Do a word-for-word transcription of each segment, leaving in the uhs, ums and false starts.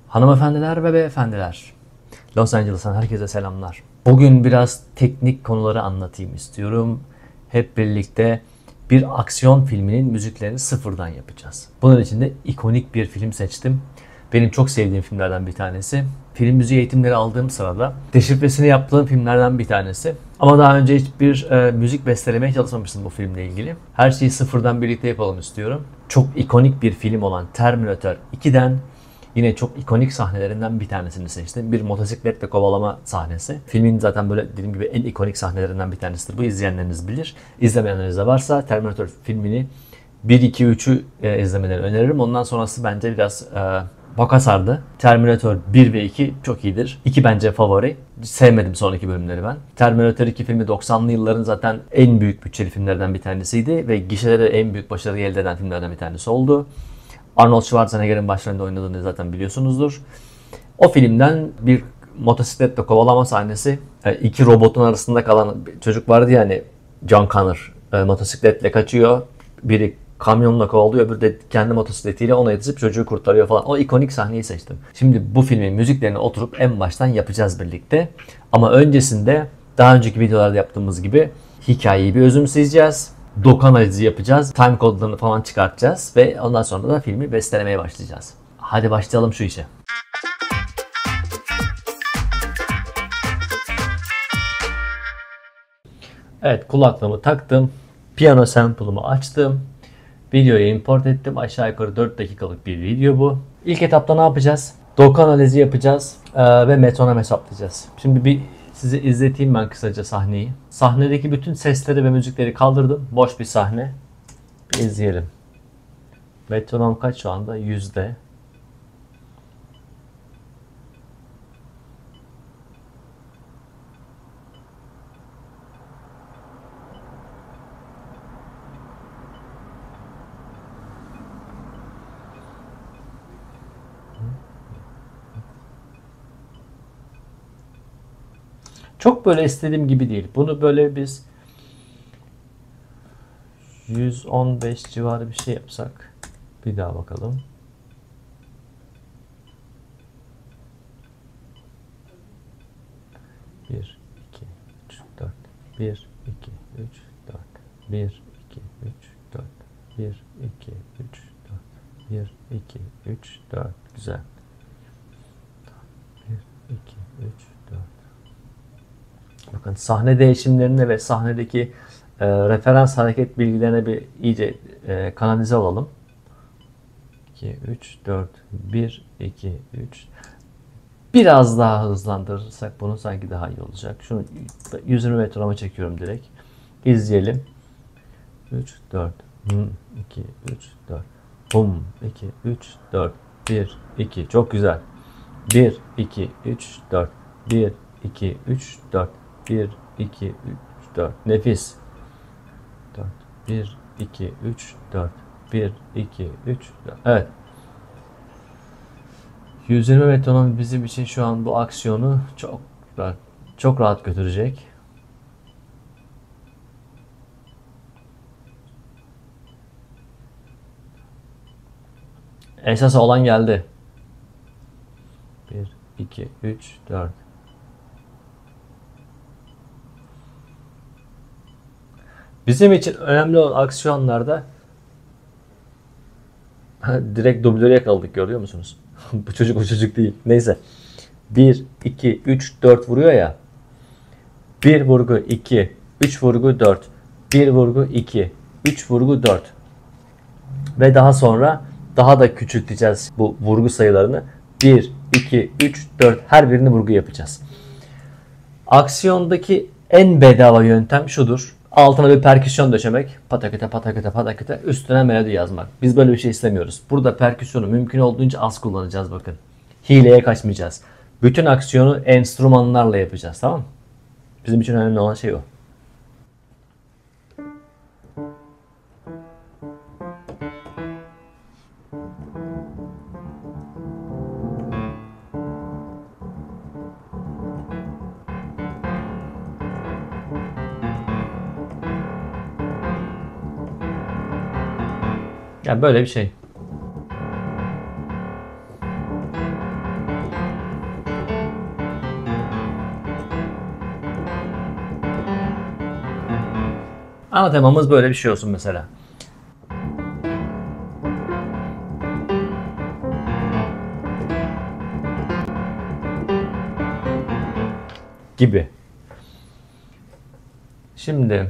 Hanımefendiler ve beyefendiler, Los Angeles'tan herkese selamlar. Bugün biraz teknik konuları anlatayım istiyorum. Hep birlikte bir aksiyon filminin müziklerini sıfırdan yapacağız. Bunun için de ikonik bir film seçtim. Benim çok sevdiğim filmlerden bir tanesi. Film müziği eğitimleri aldığım sırada deşifresini yaptığım filmlerden bir tanesi. Ama daha önce hiçbir e, müzik bestelemeye çalışmamıştım bu filmle ilgili. Her şeyi sıfırdan birlikte yapalım istiyorum. Çok ikonik bir film olan Terminator iki'den yine çok ikonik sahnelerinden bir tanesini seçtim. Bir motosikletle kovalama sahnesi. Filmin zaten böyle dediğim gibi en ikonik sahnelerinden bir tanesidir. Bu izleyenleriniz bilir. İzlemeyenleriniz de varsa Terminator filmini bir, iki, üç'ü e, izlemelerini öneririm. Ondan sonrası bence biraz e, boka sardı. Terminator bir ve iki çok iyidir. iki bence favori. Sevmedim sonraki bölümleri ben. Terminator iki filmi doksanlı yılların zaten en büyük bütçeli filmlerden bir tanesiydi ve gişelere en büyük başarıyı elde eden filmlerden bir tanesi oldu. Arnold Schwarzenegger'in başrolünde oynadığını zaten biliyorsunuzdur. O filmden bir motosikletle kovalama sahnesi. İki robotun arasında kalan çocuk vardı ya hani, John Connor motosikletle kaçıyor. Biri kamyonla kovalıyor, öbürü de kendi motosikletiyle ona yetişip çocuğu kurtarıyor falan. O ikonik sahneyi seçtim. Şimdi bu filmin müziklerini oturup en baştan yapacağız birlikte. Ama öncesinde daha önceki videolarda yaptığımız gibi hikayeyi bir özümseyeceğiz. Doku analizi yapacağız. Time kodlarını falan çıkartacağız. Ve ondan sonra da filmi bestelemeye başlayacağız. Hadi başlayalım şu işe. Evet, kulaklığımı taktım. Piyano sample'ımı açtım. Videoyu import ettim. Aşağı yukarı dört dakikalık bir video bu. İlk etapta ne yapacağız? Doku analizi yapacağız. Ee, ve metronom hesaplayacağız. Şimdi bir size izleteyim ben kısaca sahneyi. Sahnedeki bütün sesleri ve müzikleri kaldırdım. Boş bir sahne. Bir izleyelim. Metronom kaç şu anda? Yüzde. Çok böyle istediğim gibi değil. Bunu böyle biz yüz on beş civarı bir şey yapsak. Bir daha bakalım. bir, iki, üç, dört. bir, iki, üç, dört. bir, iki, üç, dört. bir, iki, üç, dört. bir, iki, üç, dört. Güzel. bir, iki, üç, dört. Bakın sahne değişimlerine ve sahnedeki e, referans hareket bilgilerine bir iyice e, kanalize olalım. iki, üç, dört, bir, iki, üç. Biraz daha hızlandırırsak bunu sanki daha iyi olacak. Şunu yüz yirmi metronoma çekiyorum direkt. İzleyelim. üç, dört, iki, üç, dört. Bum, iki, üç, dört, bir, iki. Çok güzel. bir, iki, üç, dört. bir, iki, üç, dört. bir, iki, üç, dört. Nefis. dört. bir, iki, üç, dört. bir, iki, üç, dört. Evet. yüz yirmi metronom bizim için şu an bu aksiyonu çok rahat, çok rahat götürecek. Esas olan geldi. bir, iki, üç, dört. Bizim için önemli olan aksiyonlarda direkt dublöre yakaladık, görüyor musunuz? Bu çocuk o çocuk değil. Neyse. bir, iki, üç, dört vuruyor ya. bir vurgu iki, üç vurgu dört. bir vurgu iki, üç vurgu dört. Ve daha sonra daha da küçülteceğiz bu vurgu sayılarını. bir, iki, üç, dört. Her birini vurgu yapacağız. Aksiyondaki en bedava yöntem şudur. Altına bir perküsyon döşemek. Pataküte pataküte pataküte. Üstüne melodi yazmak. Biz böyle bir şey istemiyoruz. Burada perküsyonu mümkün olduğunca az kullanacağız bakın. Hileye kaçmayacağız. Bütün aksiyonu enstrümanlarla yapacağız, tamam mı? Bizim için önemli olan şey o. Yani böyle bir şey. Ana temamız böyle bir şey olsun mesela. Gibi. Şimdi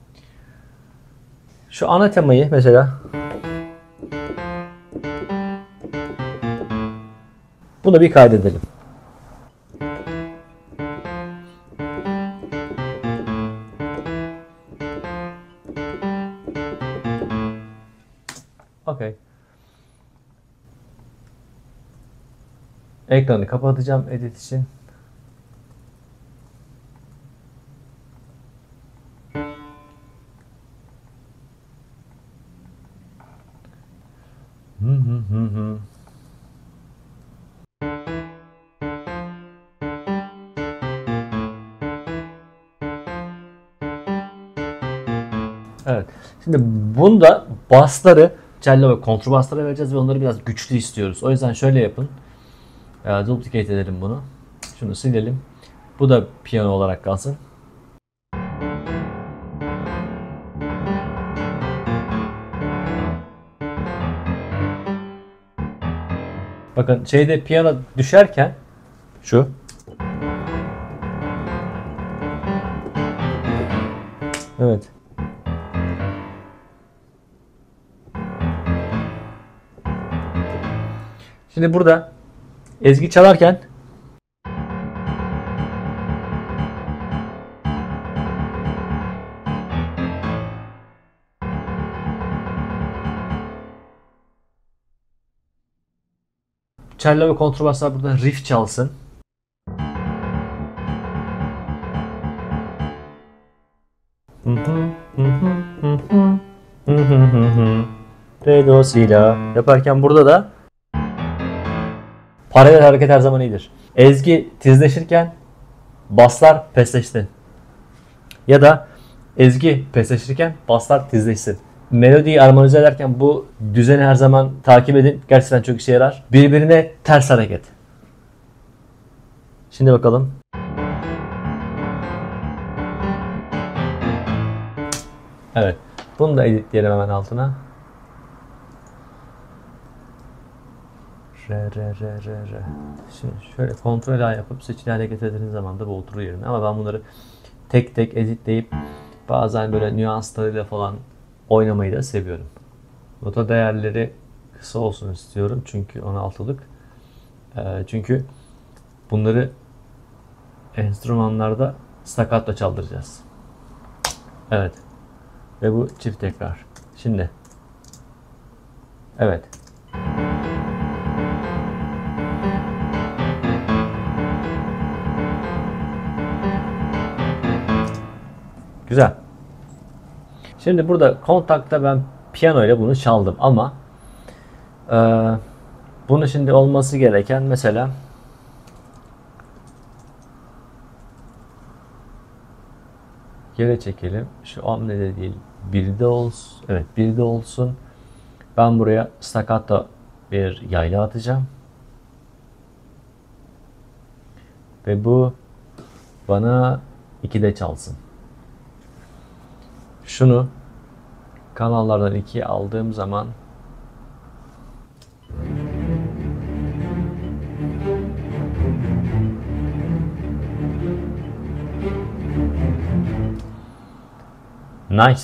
şu ana temayı mesela bunu bir kaydedelim. Okay. Ekranı kapatacağım edit için. Hı hı hı hı. Evet. Şimdi bunda bassları, cello ve kontrbaslara vereceğiz ve onları biraz güçlü istiyoruz. O yüzden şöyle yapın. E, duplicate edelim bunu. Şunu silelim. Bu da piyano olarak kalsın. Bakın şeyde piyano düşerken şu. Evet. Şimdi burada ezgi çalarken cello ve kontrbaslar burada riff çalsın. Re do si la yaparken burada da paralel hareket her zaman iyidir. Ezgi tizleşirken baslar pesleşsin. Ya da ezgi pesleşirken baslar tizleşsin. Melodiyi armonize ederken bu düzeni her zaman takip edin. Gerçekten çok işe yarar. Birbirine ters hareket. Şimdi bakalım. Evet. Bunu da editleyelim hemen altına. Re re re re re. Şimdi şöyle kontrol A yapıp seçili hale getirdiğiniz zaman da bu oturur yerine. Ama ben bunları tek tek editleyip bazen böyle nüanslarıyla falan oynamayı da seviyorum. Nota değerleri kısa olsun istiyorum çünkü on altılık. Ee, çünkü bunları enstrümanlarda staccato çaldıracağız. Evet. Ve bu çift tekrar. Şimdi. Evet. Güzel. Şimdi burada kontakta ben piyano ile bunu çaldım ama e, bunu şimdi olması gereken mesela geri çekelim. Şu an ne de değil. Bir de olsun. Evet, bir de olsun. Ben buraya staccato bir yaylı atacağım. Ve bu bana ikide çalsın. Şunu kanallardan ikiye aldığım zaman nice.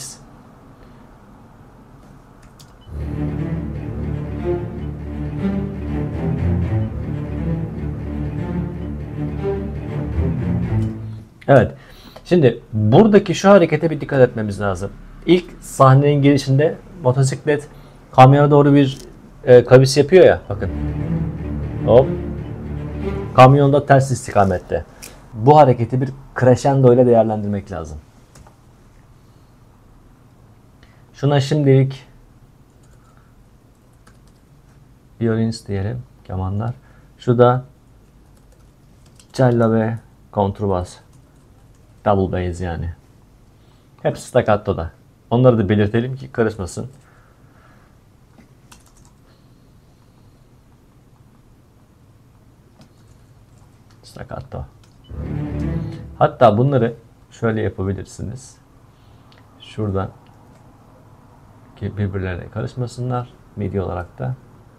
Evet. Şimdi buradaki şu harekete bir dikkat etmemiz lazım. İlk sahnenin girişinde motosiklet kamyona doğru bir e, kavis yapıyor ya. Bakın. Hop. Kamyonda ters istikamette. Bu hareketi bir crescendo ile değerlendirmek lazım. Şuna şimdilik violins diyelim. Kemanlar. Şu da cello ve kontrbas. Double bass yani. Hepsi staccato'da. Onları da belirtelim ki karışmasın. Staccato. Hatta bunları şöyle yapabilirsiniz. Şuradan ki birbirlerine karışmasınlar midi olarak da.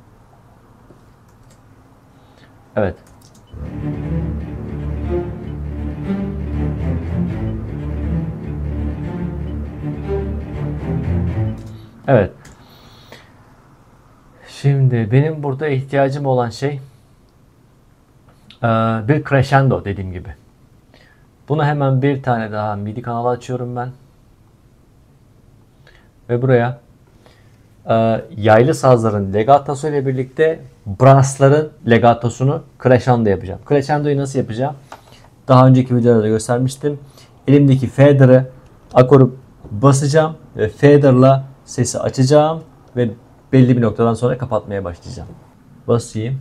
Evet. Evet. Şimdi benim burada ihtiyacım olan şey bir crescendo dediğim gibi. Buna hemen bir tane daha midi kanalı açıyorum ben. Ve buraya yaylı sazların legato ile birlikte brassların legatosunu crescendo yapacağım. Crescendo'yu nasıl yapacağım? Daha önceki videolarda göstermiştim. Elimdeki fader'ı akoru basacağım ve fader'la sesi açacağım ve belli bir noktadan sonra kapatmaya başlayacağım. Basayım.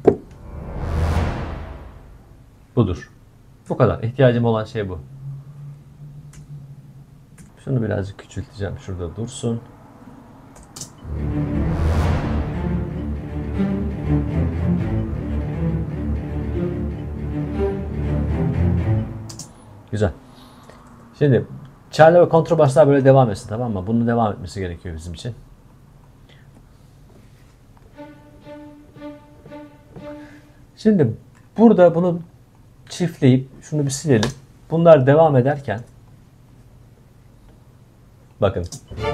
Budur. Bu kadar. İhtiyacım olan şey bu. Şunu birazcık küçülteceğim. Şurada dursun. Güzel. Şimdi çayla ve kontrabaslar böyle devam etsin, tamam mı? Bunun devam etmesi gerekiyor bizim için. Şimdi burada bunu çiftleyip şunu bir silelim. Bunlar devam ederken bakın.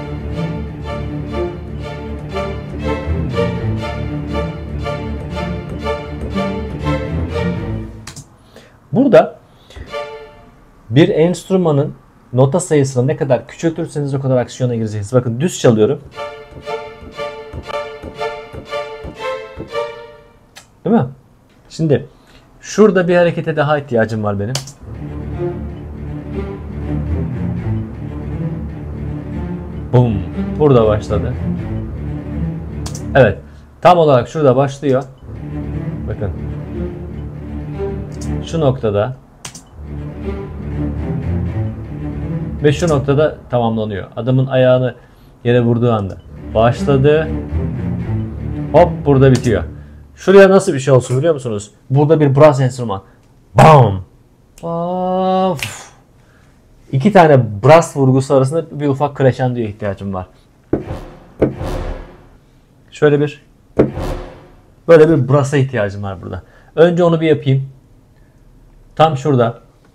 Burada bir enstrümanın nota sayısını ne kadar küçültürseniz o kadar aksiyona gireceksiniz. Bakın düz çalıyorum. Değil mi? Şimdi şurada bir harekete daha ihtiyacım var benim. Bum. Burada başladı. Evet. Tam olarak şurada başlıyor. Bakın. Şu noktada ve şu noktada tamamlanıyor. Adamın ayağını yere vurduğu anda başladı. Hop burada bitiyor. Şuraya nasıl bir şey olsun biliyor musunuz? Burada bir brass enstrüman. Bam! Of! İki tane brass vurgusu arasında bir ufak crescendo'ya ihtiyacım var. Şöyle bir böyle bir brass'a ihtiyacım var burada. Önce onu bir yapayım. Tam şurada.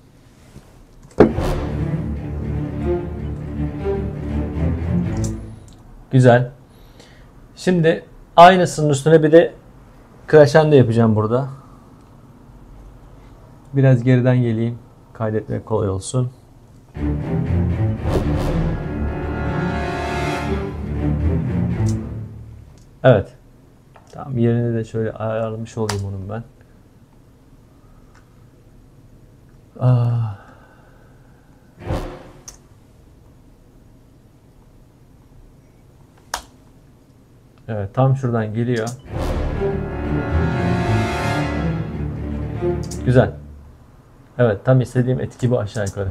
Güzel. Şimdi aynısının üstüne bir de crescendo yapacağım burada. Biraz geriden geleyim. Kaydetmek kolay olsun. Evet. Tam yerini de şöyle ayarlamış olayım onun ben. Ah. Evet, tam şuradan geliyor. Güzel. Evet, tam istediğim etki bu aşağı yukarı.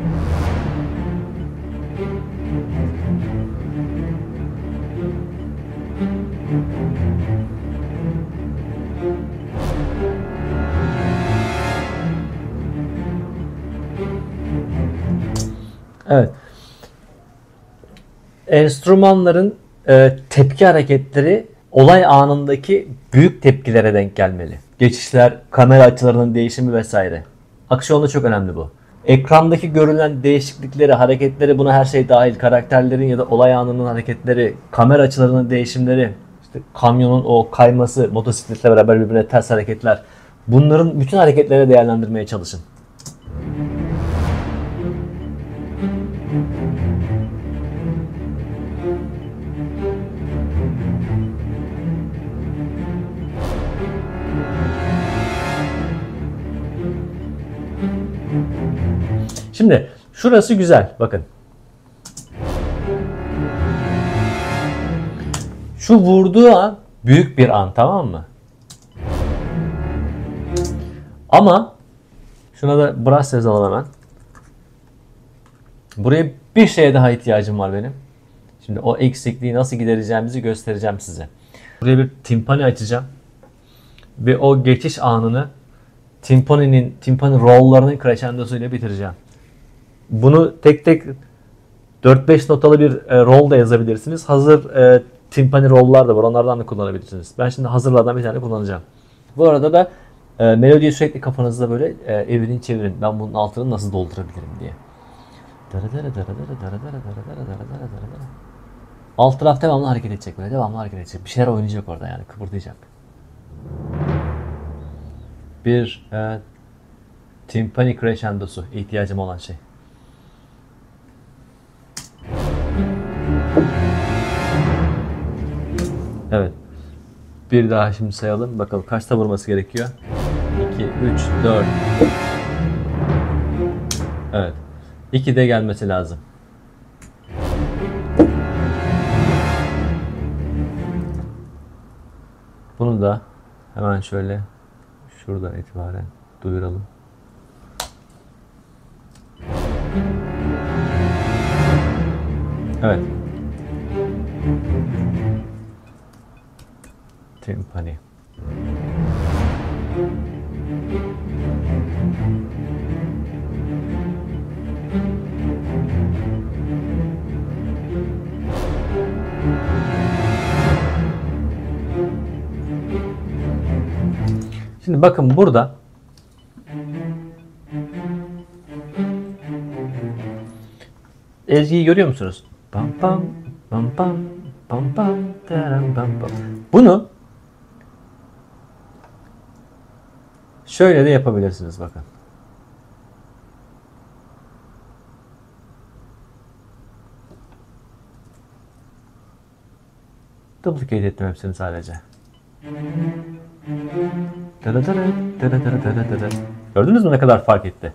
Evet. Enstrümanların e, tepki hareketleri olay anındaki büyük tepkilere denk gelmeli. Geçişler, kamera açılarının değişimi vesaire. Aksiyonda çok önemli bu. Ekrandaki görülen değişiklikleri, hareketleri, buna her şey dahil, karakterlerin ya da olay anının hareketleri, kamera açılarının değişimleri, işte kamyonun o kayması, motosikletle beraber birbirine ters hareketler. Bunların bütün hareketlerini değerlendirmeye çalışın. Şimdi şurası güzel. Bakın. Şu vurduğu an büyük bir an, tamam mı? Ama şuna da brass yazalım hemen. Buraya bir şeye daha ihtiyacım var benim. Şimdi o eksikliği nasıl gidereceğimizi göstereceğim size. Buraya bir timpani açacağım. Ve o geçiş anını timpaninin, timpani roll'larının crescendo'suyla bitireceğim. Bunu tek tek dört beş notalı bir e, roll da yazabilirsiniz. Hazır e, timpani roll'lar da var. Onlardan da kullanabilirsiniz. Ben şimdi hazırlardan bir tane kullanacağım. Bu arada da e, melodiyi sürekli kafanızda böyle e, evirin çevirin. Ben bunun altını nasıl doldurabilirim diye. Alt taraf devamlı hareket edecek böyle. Devamlı hareket edecek. Bir şeyler oynayacak orada yani. Kıpırdayacak. Bir e, timpani crescendosu ihtiyacım olan şey. Evet. Bir daha şimdi sayalım. Bakalım kaçta vurması gerekiyor? iki, üç, dört. Evet. ikide gelmesi lazım. Bunu da hemen şöyle şuradan itibaren duyuralım. Evet. Timpani. Şimdi bakın burada ezgiyi görüyor musunuz? Pam pam pam pam pam pam taram pam pam. Bunu şöyle de yapabilirsiniz bakın. Duplicate ettim hepsini sadece. Gördünüz mü ne kadar fark etti?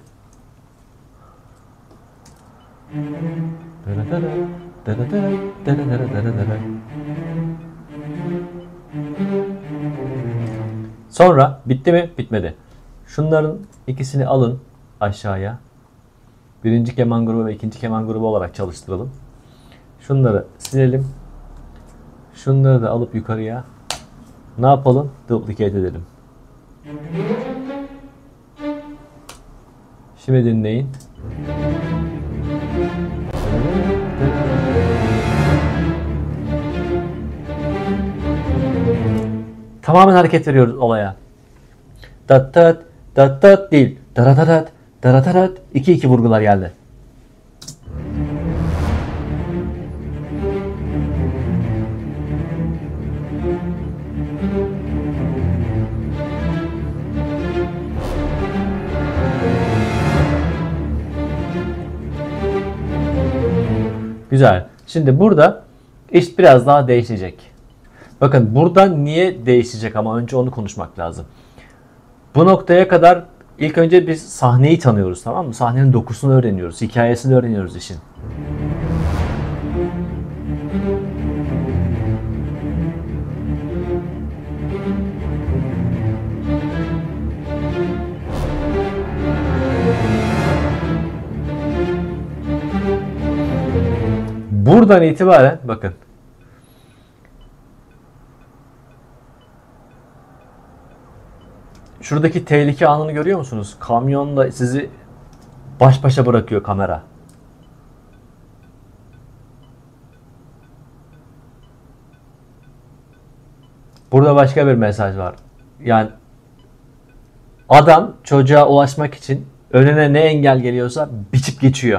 Sonra bitti mi? Bitmedi. Şunların ikisini alın aşağıya. Birinci keman grubu ve ikinci keman grubu olarak çalıştıralım. Şunları silelim. Şunları da alıp yukarıya ne yapalım? Duplicate edelim. Şimdi dinleyin. Tamamen hareket veriyoruz olaya. Dat dat dat dat değil. Daratarat daratarat iki iki vurgular geldi. Güzel. Şimdi burada iş biraz daha değişecek. Bakın burada niye değişecek ama önce onu konuşmak lazım. Bu noktaya kadar ilk önce biz sahneyi tanıyoruz, tamam mı? Sahnenin dokusunu öğreniyoruz, hikayesini öğreniyoruz işin. Buradan itibaren bakın. Şuradaki tehlike anını görüyor musunuz? Kamyonla sizi baş başa bırakıyor kamera. Burada başka bir mesaj var. Yani adam çocuğa ulaşmak için önüne ne engel geliyorsa biçip geçiyor.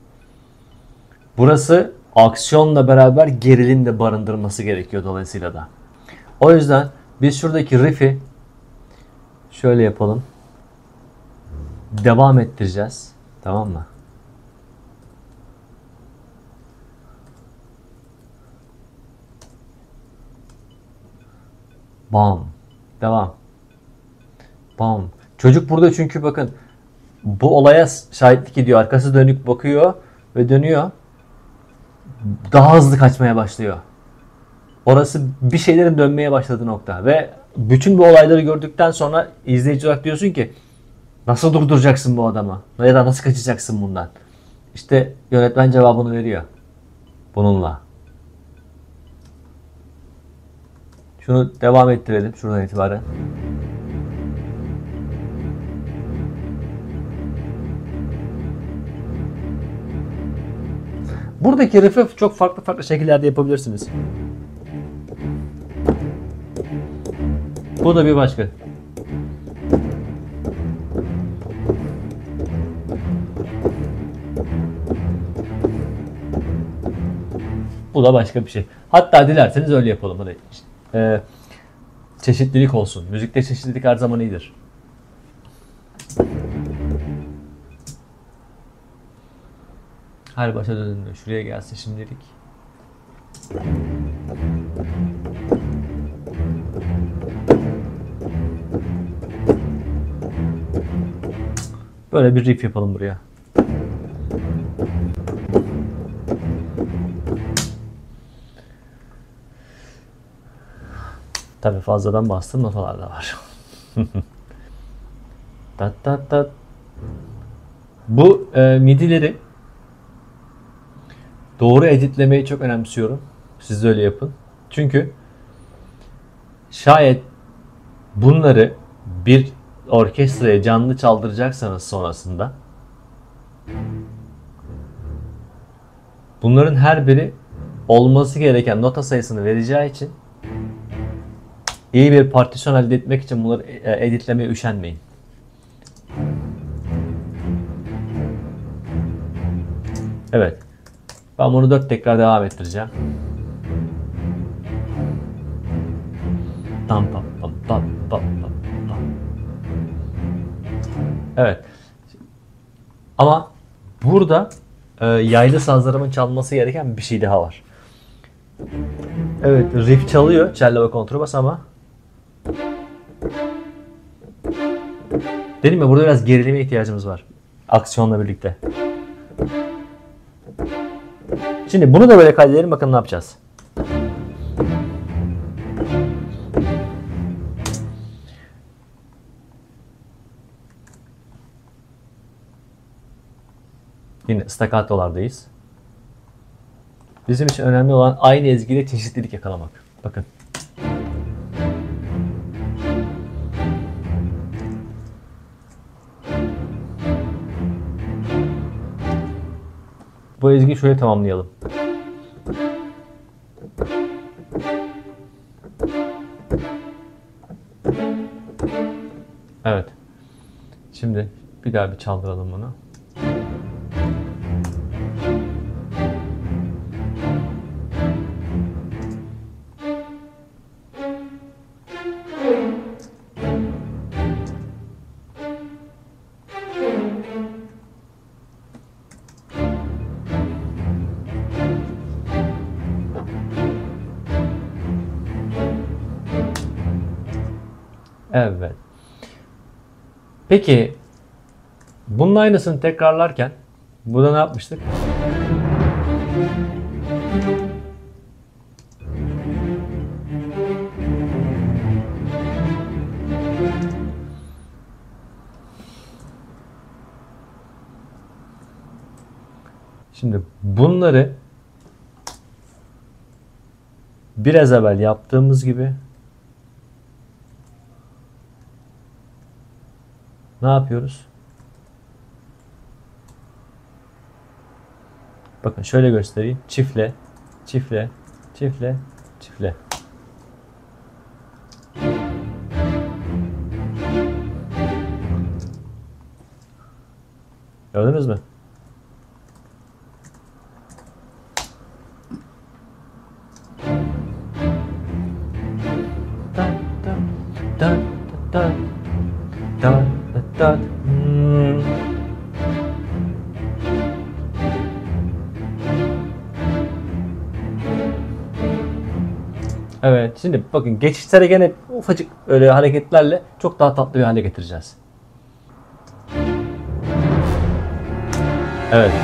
Burası aksiyonla beraber gerilim de barındırması gerekiyor dolayısıyla da. O yüzden biz şuradaki riff'i şöyle yapalım. Devam ettireceğiz. Tamam mı? Bam. Devam. Bam. Çocuk burada çünkü bakın bu olaya şahitlik ediyor. Arkası dönük bakıyor ve dönüyor. Daha hızlı kaçmaya başlıyor. Orası bir şeylerin dönmeye başladığı nokta ve bütün bu olayları gördükten sonra izleyici olarak diyorsun ki nasıl durduracaksın bu adamı? Ya da nasıl kaçacaksın bundan? İşte yönetmen cevabını veriyor. Bununla. Şunu devam ettirelim şuradan itibaren. Buradaki riff'i çok farklı farklı şekillerde yapabilirsiniz. Bu da bir başka. Bu da başka bir şey. Hatta dilerseniz öyle yapalım. Hadi. Ee, çeşitlilik olsun. Müzikte çeşitlilik her zaman iyidir. Her başa döndüğünde şuraya gelsin şimdilik. Böyle bir riff yapalım buraya. Tabii fazladan bastığım notalar da var. tat tat tat. Bu e, midileri doğru editlemeyi çok önemsiyorum. Siz de öyle yapın. Çünkü şayet bunları bir orkestraya canlı çaldıracaksanız sonrasında bunların her biri olması gereken nota sayısını vereceği için iyi bir partisyon elde etmek için bunları editlemeye üşenmeyin. Evet. Ben bunu dört tekrar devam ettireceğim. Tam pam pam pam pam pam. Evet. Ama burada e, yaylı sazlarımın çalması gereken bir şey daha var. Evet, riff çalıyor cello ve kontrabas ama dedim ya burada biraz gerilime ihtiyacımız var. Aksiyonla birlikte. Şimdi bunu da böyle kaydedelim, bakın ne yapacağız. Yine staccato'lardayız. Bizim için önemli olan aynı ezgide çeşitlilik yakalamak. Bakın. Bu ezgiyi şöyle tamamlayalım. Evet. Şimdi bir daha bir çaldıralım bunu. Evet. Peki bunun aynısını tekrarlarken burada ne yapmıştık? Şimdi bunları biraz evvel yaptığımız gibi ne yapıyoruz? Bakın şöyle göstereyim. Çiftle, çiftle, çiftle, çiftle. Gördünüz mü? Da, da, da, da, da, da, da. Hmm. Evet, şimdi bakın geçişlere gene ufacık öyle hareketlerle çok daha tatlı bir hale getireceğiz. Evet.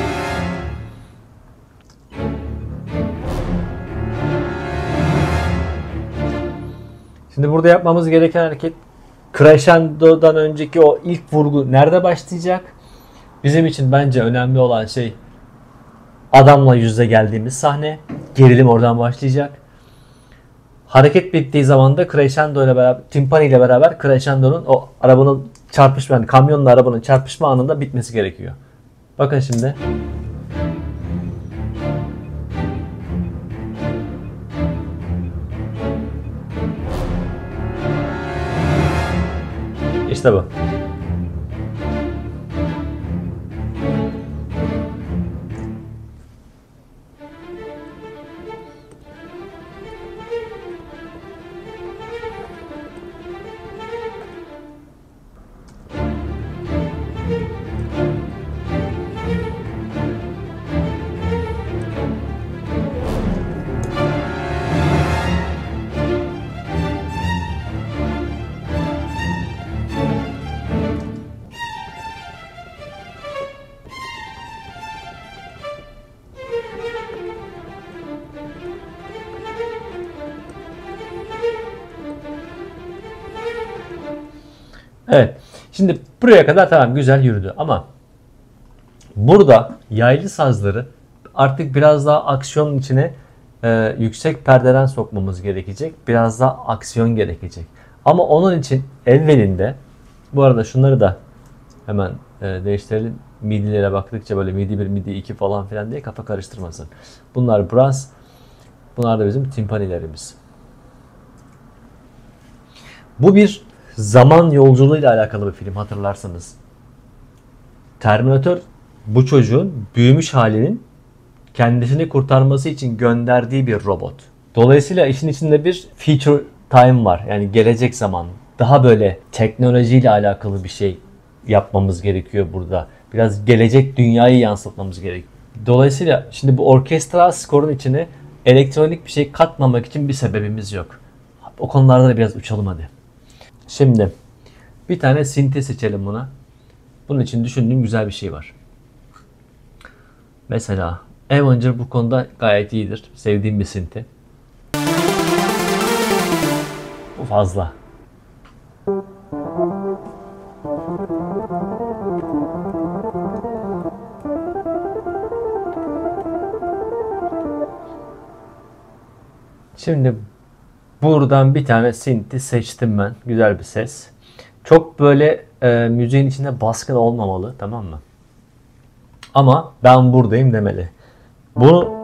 Şimdi burada yapmamız gereken hareket crescendo'dan önceki o ilk vurgu nerede başlayacak? Bizim için bence önemli olan şey adamla yüzle geldiğimiz sahne. Gerilim oradan başlayacak. Hareket bittiği zaman da crescendo ile beraber, timpani ile beraber crescendo'nun o arabanın çarpışma, yani kamyonla arabanın çarpışma anında bitmesi gerekiyor. Bakın şimdi. İşte bu. Evet. Şimdi buraya kadar tamam güzel yürüdü ama burada yaylı sazları artık biraz daha aksiyonun içine e, yüksek perdeden sokmamız gerekecek. Biraz daha aksiyon gerekecek. Ama onun için evvelinde bu arada şunları da hemen e, değiştirelim. Midilere baktıkça böyle midi bir, midi iki falan filan diye kafa karıştırmasın. Bunlar brass. Bunlar da bizim timpanilerimiz. Bu bir zaman yolculuğuyla alakalı bir film hatırlarsanız. Terminator bu çocuğun büyümüş halinin kendisini kurtarması için gönderdiği bir robot. Dolayısıyla işin içinde bir future time var. Yani gelecek zaman. Daha böyle teknolojiyle alakalı bir şey yapmamız gerekiyor burada. Biraz gelecek dünyayı yansıtmamız gerekiyor. Dolayısıyla şimdi bu orkestral skorun içine elektronik bir şey katmamak için bir sebebimiz yok. O konularda da biraz uçalım hadi. Şimdi bir tane synthi seçelim buna. Bunun için düşündüğüm güzel bir şey var. Mesela Avenger bu konuda gayet iyidir. Sevdiğim bir synthi. Bu fazla. Şimdi buradan bir tane synthi seçtim ben. Güzel bir ses. Çok böyle e, müziğin içinde baskın olmamalı, tamam mı? Ama ben buradayım demeli. Bunu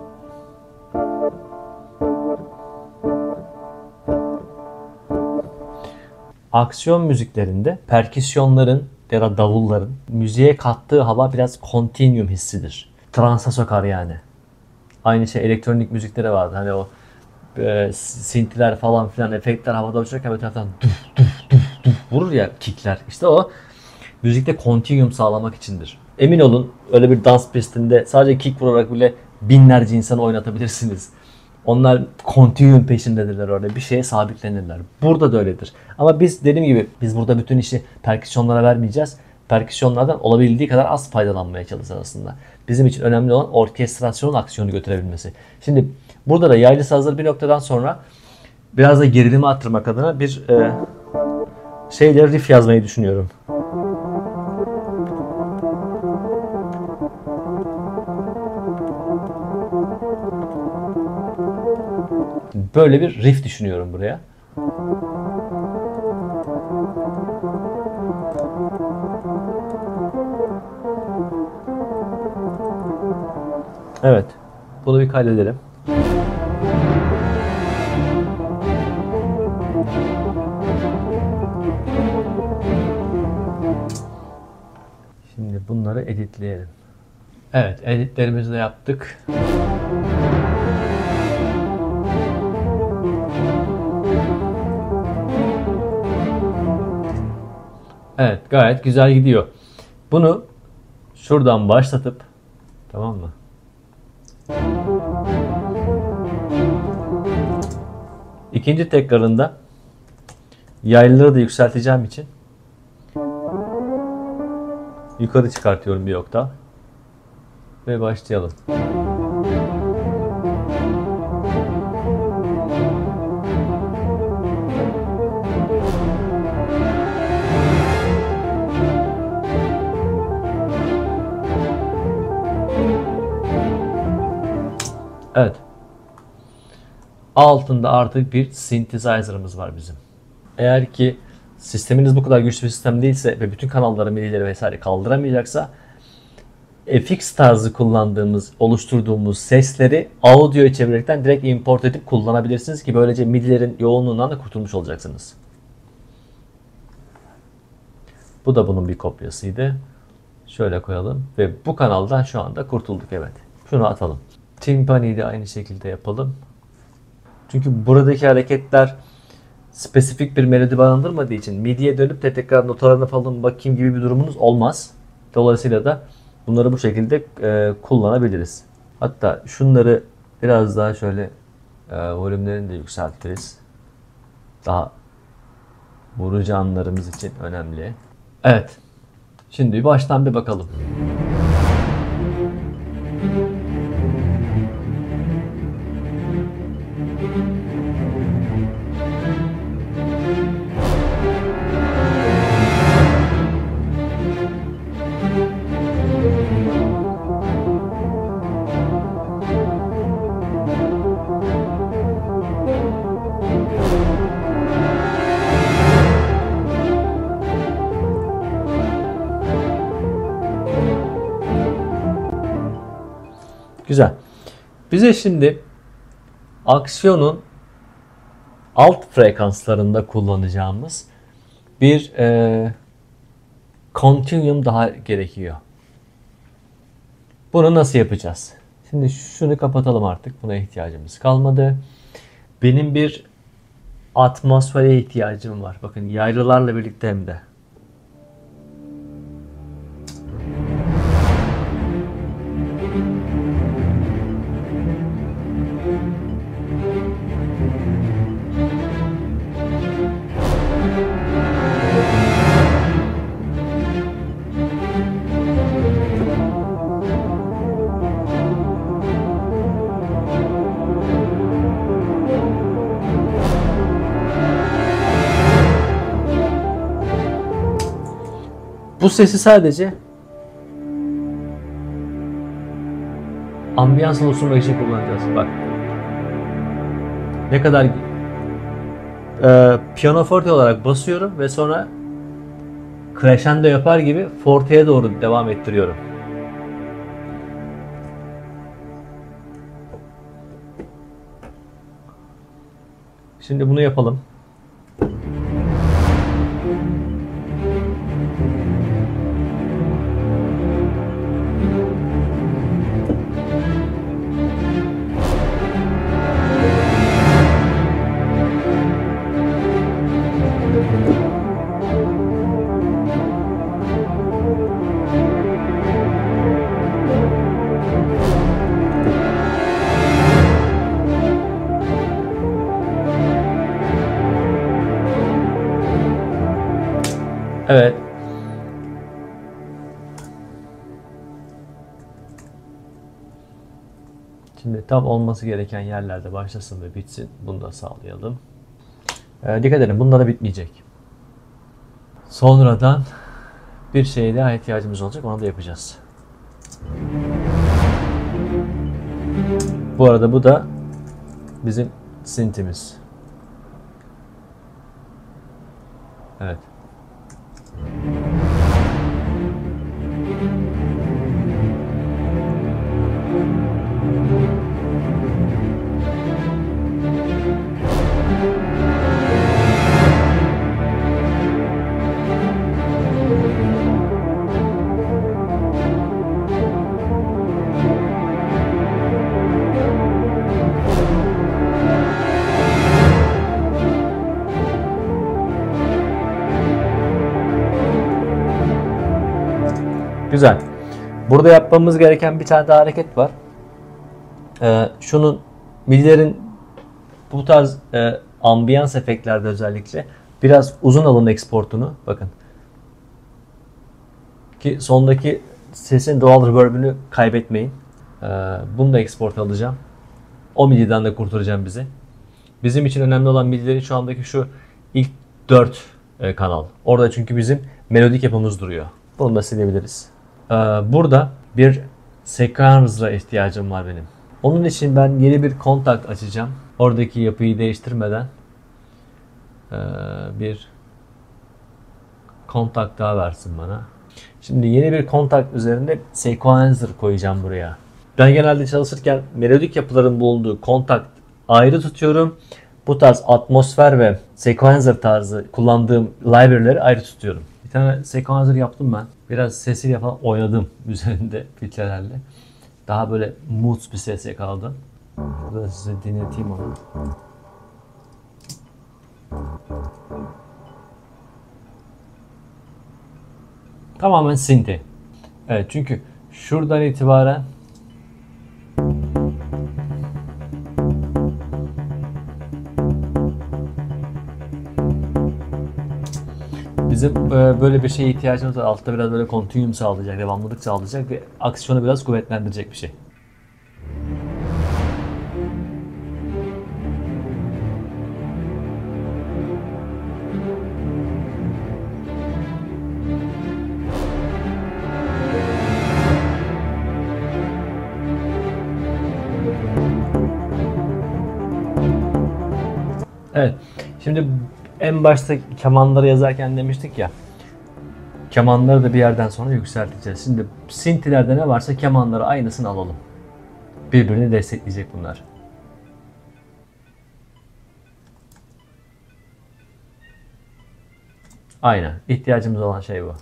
aksiyon müziklerinde perküsyonların ya da davulların müziğe kattığı hava biraz continuum hissidir. Transa sokar yani. Aynı şey elektronik müziklere vardı. Hani o e, synth'ler falan filan efektler havada uçarken bir taraftan duf duf duf duf vurur ya kickler. İşte o müzikte continuum sağlamak içindir. Emin olun öyle bir dans pistinde sadece kick vurarak bile binlerce insanı oynatabilirsiniz. Onlar continuum peşindedirler orada. Bir şeye sabitlenirler. Burada da öyledir. Ama biz dediğim gibi biz burada bütün işi perküsyonlara vermeyeceğiz. Perküsyonlardan olabildiği kadar az faydalanmaya çalışacağız aslında. Bizim için önemli olan orkestrasyonun aksiyonu götürebilmesi. Şimdi burada da yaylı sazları bir noktadan sonra biraz da gerilimi arttırmak adına bir e, şeyle riff yazmayı düşünüyorum. Böyle bir riff düşünüyorum buraya. Evet. Bunu bir kaydedelim. Şimdi bunları editleyelim. Evet, editlerimizi de yaptık. Evet, gayet güzel gidiyor. Bunu şuradan başlatıp, tamam mı? İkinci tekrarında yaylıları da yükselteceğim için yukarı çıkartıyorum bir oktav ve başlayalım. Evet. Altında artık bir synthesizer'ımız var bizim. Eğer ki sisteminiz bu kadar güçlü bir sistem değilse ve bütün kanalları, midileri vesaire kaldıramayacaksa F X tarzı kullandığımız, oluşturduğumuz sesleri audio'ya çevirerekten direkt import edip kullanabilirsiniz ki böylece midilerin yoğunluğundan da kurtulmuş olacaksınız. Bu da bunun bir kopyasıydı. Şöyle koyalım ve bu kanaldan şu anda kurtulduk, evet. Şunu atalım. Timpani'yi de aynı şekilde yapalım. Çünkü buradaki hareketler spesifik bir melodi barındırmadığı için midiye dönüp de tekrar notalarına falan bakayım gibi bir durumunuz olmaz. Dolayısıyla da bunları bu şekilde e, kullanabiliriz. Hatta şunları biraz daha şöyle e, volümlerini de yükseltiriz. Daha vurucu anlarımız için önemli. Evet. Şimdi baştan bir bakalım. Güzel. Bize şimdi aksiyonun alt frekanslarında kullanacağımız bir e, continuum daha gerekiyor. Bunu nasıl yapacağız? Şimdi şunu kapatalım artık. Buna ihtiyacımız kalmadı. Benim bir atmosfere ihtiyacım var. Bakın yaylılarla birlikte hem de. Bu sesi sadece ambiyans oluşturmak için kullanacağız. Bak. Ne kadar e, pianoforte olarak basıyorum ve sonra crescendo yapar gibi forteye doğru devam ettiriyorum. Şimdi bunu yapalım. Evet. Şimdi tam olması gereken yerlerde başlasın ve bitsin. Bunu da sağlayalım. Ee, dikkat edin, bunlar da bitmeyecek. Sonradan bir şeye daha ihtiyacımız olacak. Onu da yapacağız. Bu arada bu da bizim synth'imiz. Evet. Güzel. Burada yapmamız gereken bir tane daha hareket var. Ee, şunun midilerin bu tarz e, ambiyans efektlerde özellikle biraz uzun alın exportunu. Bakın. Ki sondaki sesin doğal reverb'ünü kaybetmeyin. Ee, bunu da export alacağım. O mididen de kurtaracağım bizi. Bizim için önemli olan midilerin şu andaki şu ilk dört e, kanal. Orada çünkü bizim melodik yapımız duruyor. Bunu da silebiliriz. Burada bir sequencer'a ihtiyacım var benim. Onun için ben yeni bir kontak açacağım. Oradaki yapıyı değiştirmeden bir kontak daha versin bana. Şimdi yeni bir kontak üzerinde sequencer koyacağım buraya. Ben genelde çalışırken melodik yapıların bulunduğu kontak ayrı tutuyorum. Bu tarz atmosfer ve sequencer tarzı kullandığım library'leri ayrı tutuyorum. Bir tane sequencer yaptım ben. Biraz sesiyle falan oynadım üzerinde filtrelerle. Daha böyle smooth bir ses yakaladı. Burada size dinleteyim onu. Tamamen synthi. Evet, çünkü şuradan itibaren bizim böyle bir şeye ihtiyacımız var. Altta biraz böyle continuum sağlayacak, devamlılık sağlayacak ve aksiyonu biraz kuvvetlendirecek bir şey. Evet. Şimdi en başta kemanları yazarken demiştik ya. Kemanları da bir yerden sonra yükselteceğiz. Şimdi synthilerde ne varsa kemanları aynısını alalım. Birbirini destekleyecek bunlar. Aynen. İhtiyacımız olan şey bu.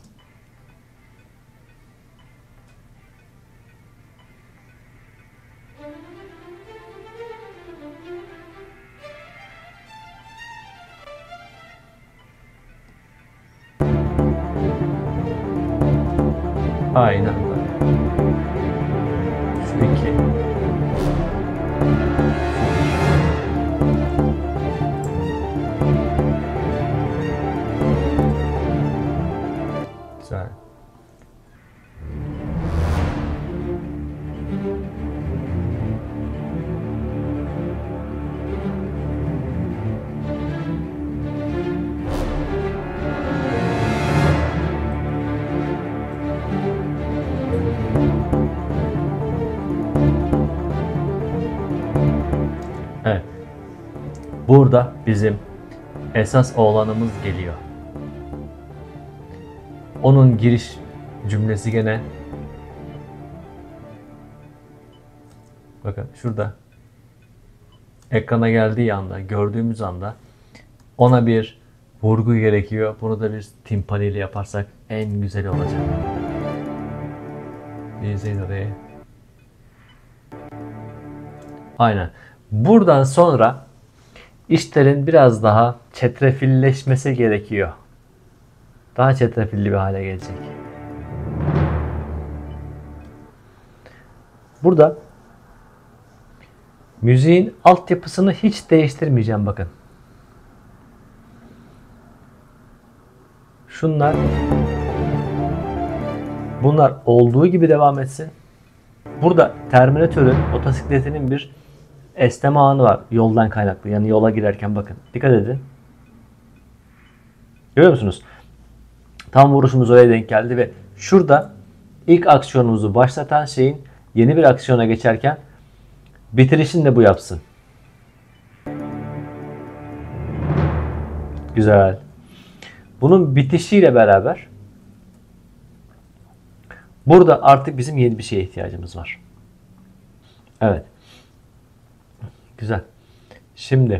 Aynen böyle. Şu iki. Güzel. Evet. Burada bizim esas oğlanımız geliyor. Onun giriş cümlesi gene bakın şurada ekrana geldiği anda, gördüğümüz anda ona bir vurgu gerekiyor. Bunu da bir timpani ile yaparsak en güzeli olacak. İzleyin orayı. Aynen. Buradan sonra işlerin biraz daha çetrefilleşmesi gerekiyor. Daha çetrefilli bir hale gelecek. Burada müziğin altyapısını hiç değiştirmeyeceğim bakın. Şunlar bunlar olduğu gibi devam etsin. Burada Terminator'ın motosikletinin bir esneme anı var. Yoldan kaynaklı. Yani yola girerken bakın. Dikkat edin. Görüyor musunuz? Tam vuruşumuz oraya denk geldi ve şurada ilk aksiyonumuzu başlatan şeyin yeni bir aksiyona geçerken bitirişini de bu yapsın. Güzel. Bunun bitişiyle beraber burada artık bizim yeni bir şeye ihtiyacımız var. Evet. Güzel. Şimdi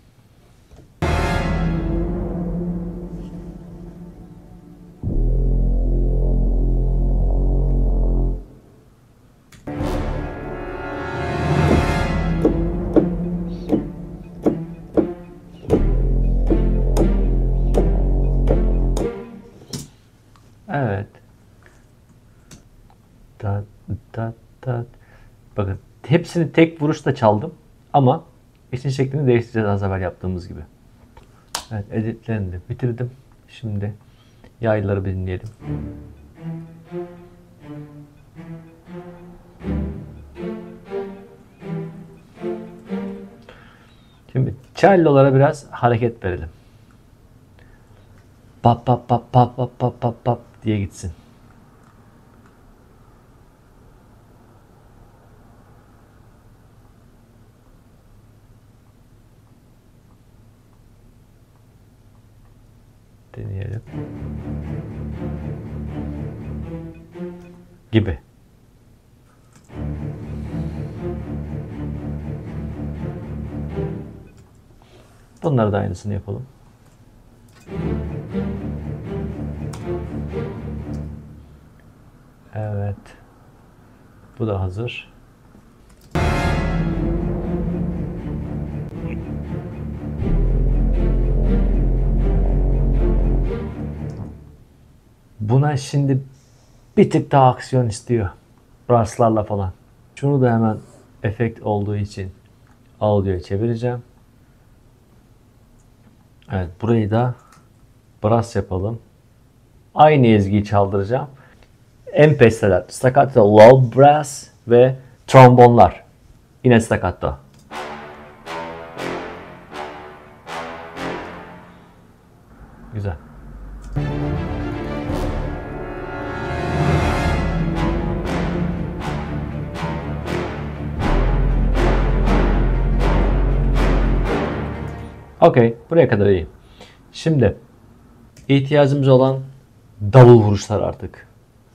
evet. Tat, tat, tat. Bakın hepsini tek vuruşta çaldım ama işin şeklini değiştireceğiz az evvel yaptığımız gibi. Evet, editlerini de bitirdim. Şimdi yayları bir dinleyelim. Şimdi cello'lara biraz hareket verelim. Pap pap pap pap pap pap pap pap diye gitsin. Deneyelim. Gibi. Bunları da aynısını yapalım. Bu da hazır. Buna şimdi bir tık daha aksiyon istiyor. Brasslarla falan. Şunu da hemen efekt olduğu için audio'ya çevireceğim. Evet, burayı da brass yapalım. Aynı ezgiyi çaldıracağım. Empesteler, staccato, low brass ve trombonlar. Yine staccato. Güzel. Okey, buraya kadar iyi. Şimdi ihtiyacımız olan davul vuruşlar artık.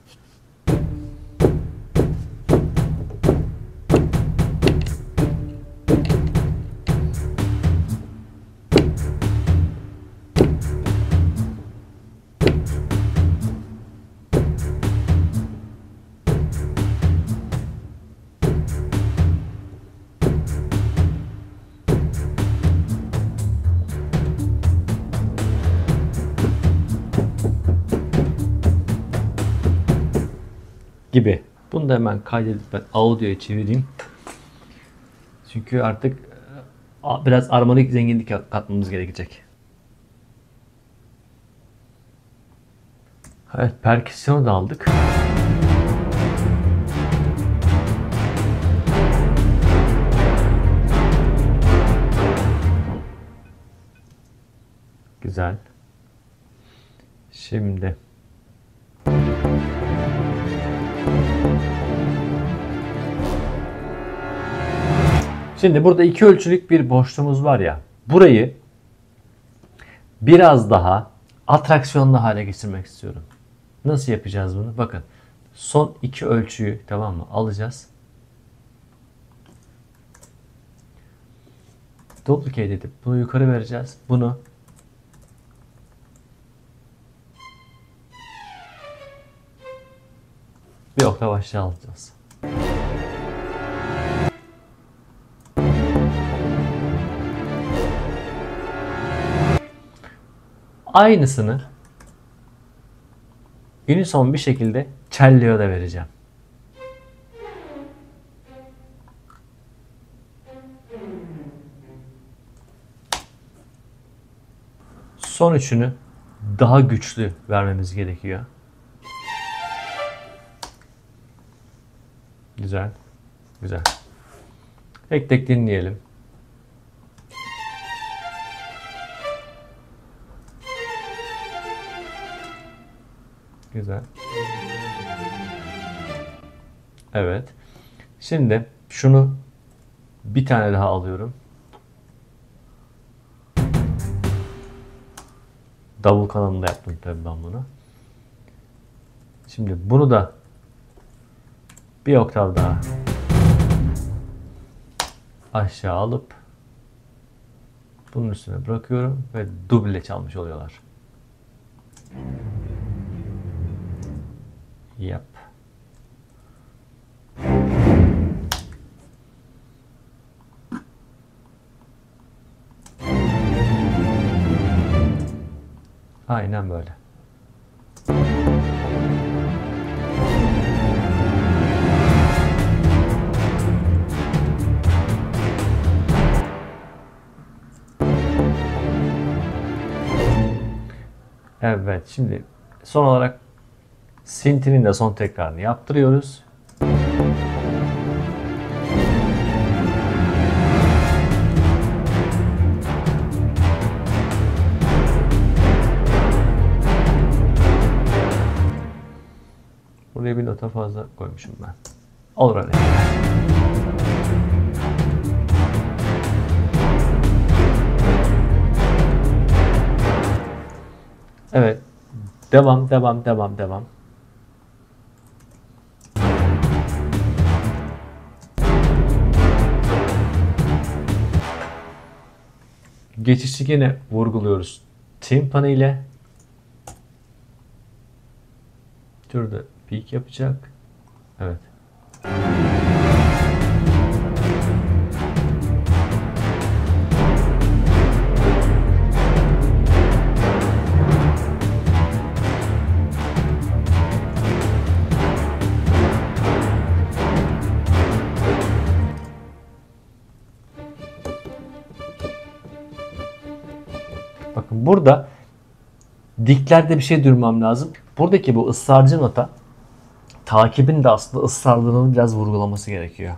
Gibi. Bunu da hemen kaydedip ben audio'ya çevireyim. Çünkü artık biraz armonik zenginlik katmamız gerekecek. Evet, perküsyonu da aldık. Güzel. Şimdi Şimdi burada iki ölçülük bir boşluğumuz var ya. Burayı biraz daha atraksiyonlu hale getirmek istiyorum. Nasıl yapacağız bunu? Bakın. Son iki ölçüyü, tamam mı, alacağız. Duplicate edip bunu yukarı vereceğiz. Bunu bir oktav aşağı alacağız. Aynısını unison bir şekilde cello'ya da vereceğim. Son üçünü daha güçlü vermemiz gerekiyor. Güzel. Güzel. Tek tek dinleyelim. Güzel. Evet. Şimdi şunu bir tane daha alıyorum. Davul kanalında yaptım tabii ben bunu. Şimdi bunu da bir oktav daha aşağı alıp bunun üstüne bırakıyorum ve duble çalmış oluyorlar. Yap. Aynen böyle. Evet, şimdi son olarak synth'inin de son tekrarını yaptırıyoruz. Buraya bir nota fazla koymuşum ben. Olur öyle. Evet. Devam, devam, devam, devam. Geçişi yine vurguluyoruz. Timpani ile. Şurada peak yapacak. Evet. Bakın burada diklerde bir şey durmam lazım. Buradaki bu ısrarcı nota takibin de aslında ısrarlılığını biraz vurgulaması gerekiyor.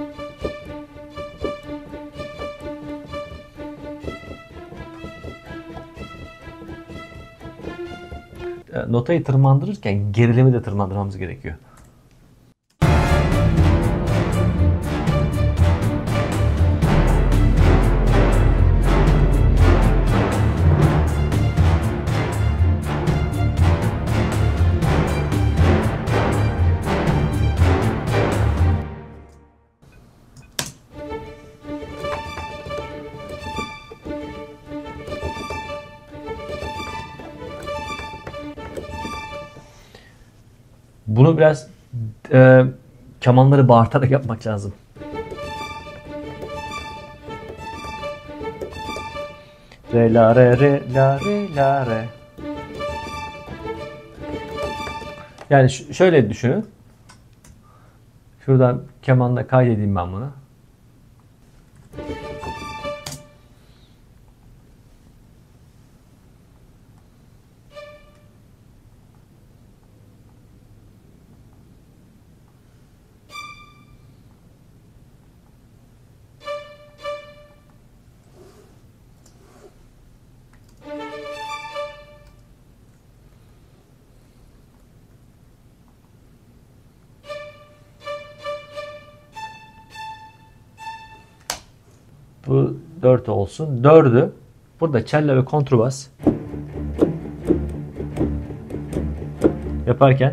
Notayı tırmandırırken gerilimi de tırmandırmamız gerekiyor. Bunu biraz e, kemanları bağırtarak yapmak lazım. Re la re re la re la re. Yani şöyle düşünün. Şuradan kemanla kaydedeyim ben bunu. Bu dört olsun. dördü burada cello ve kontrbas yaparken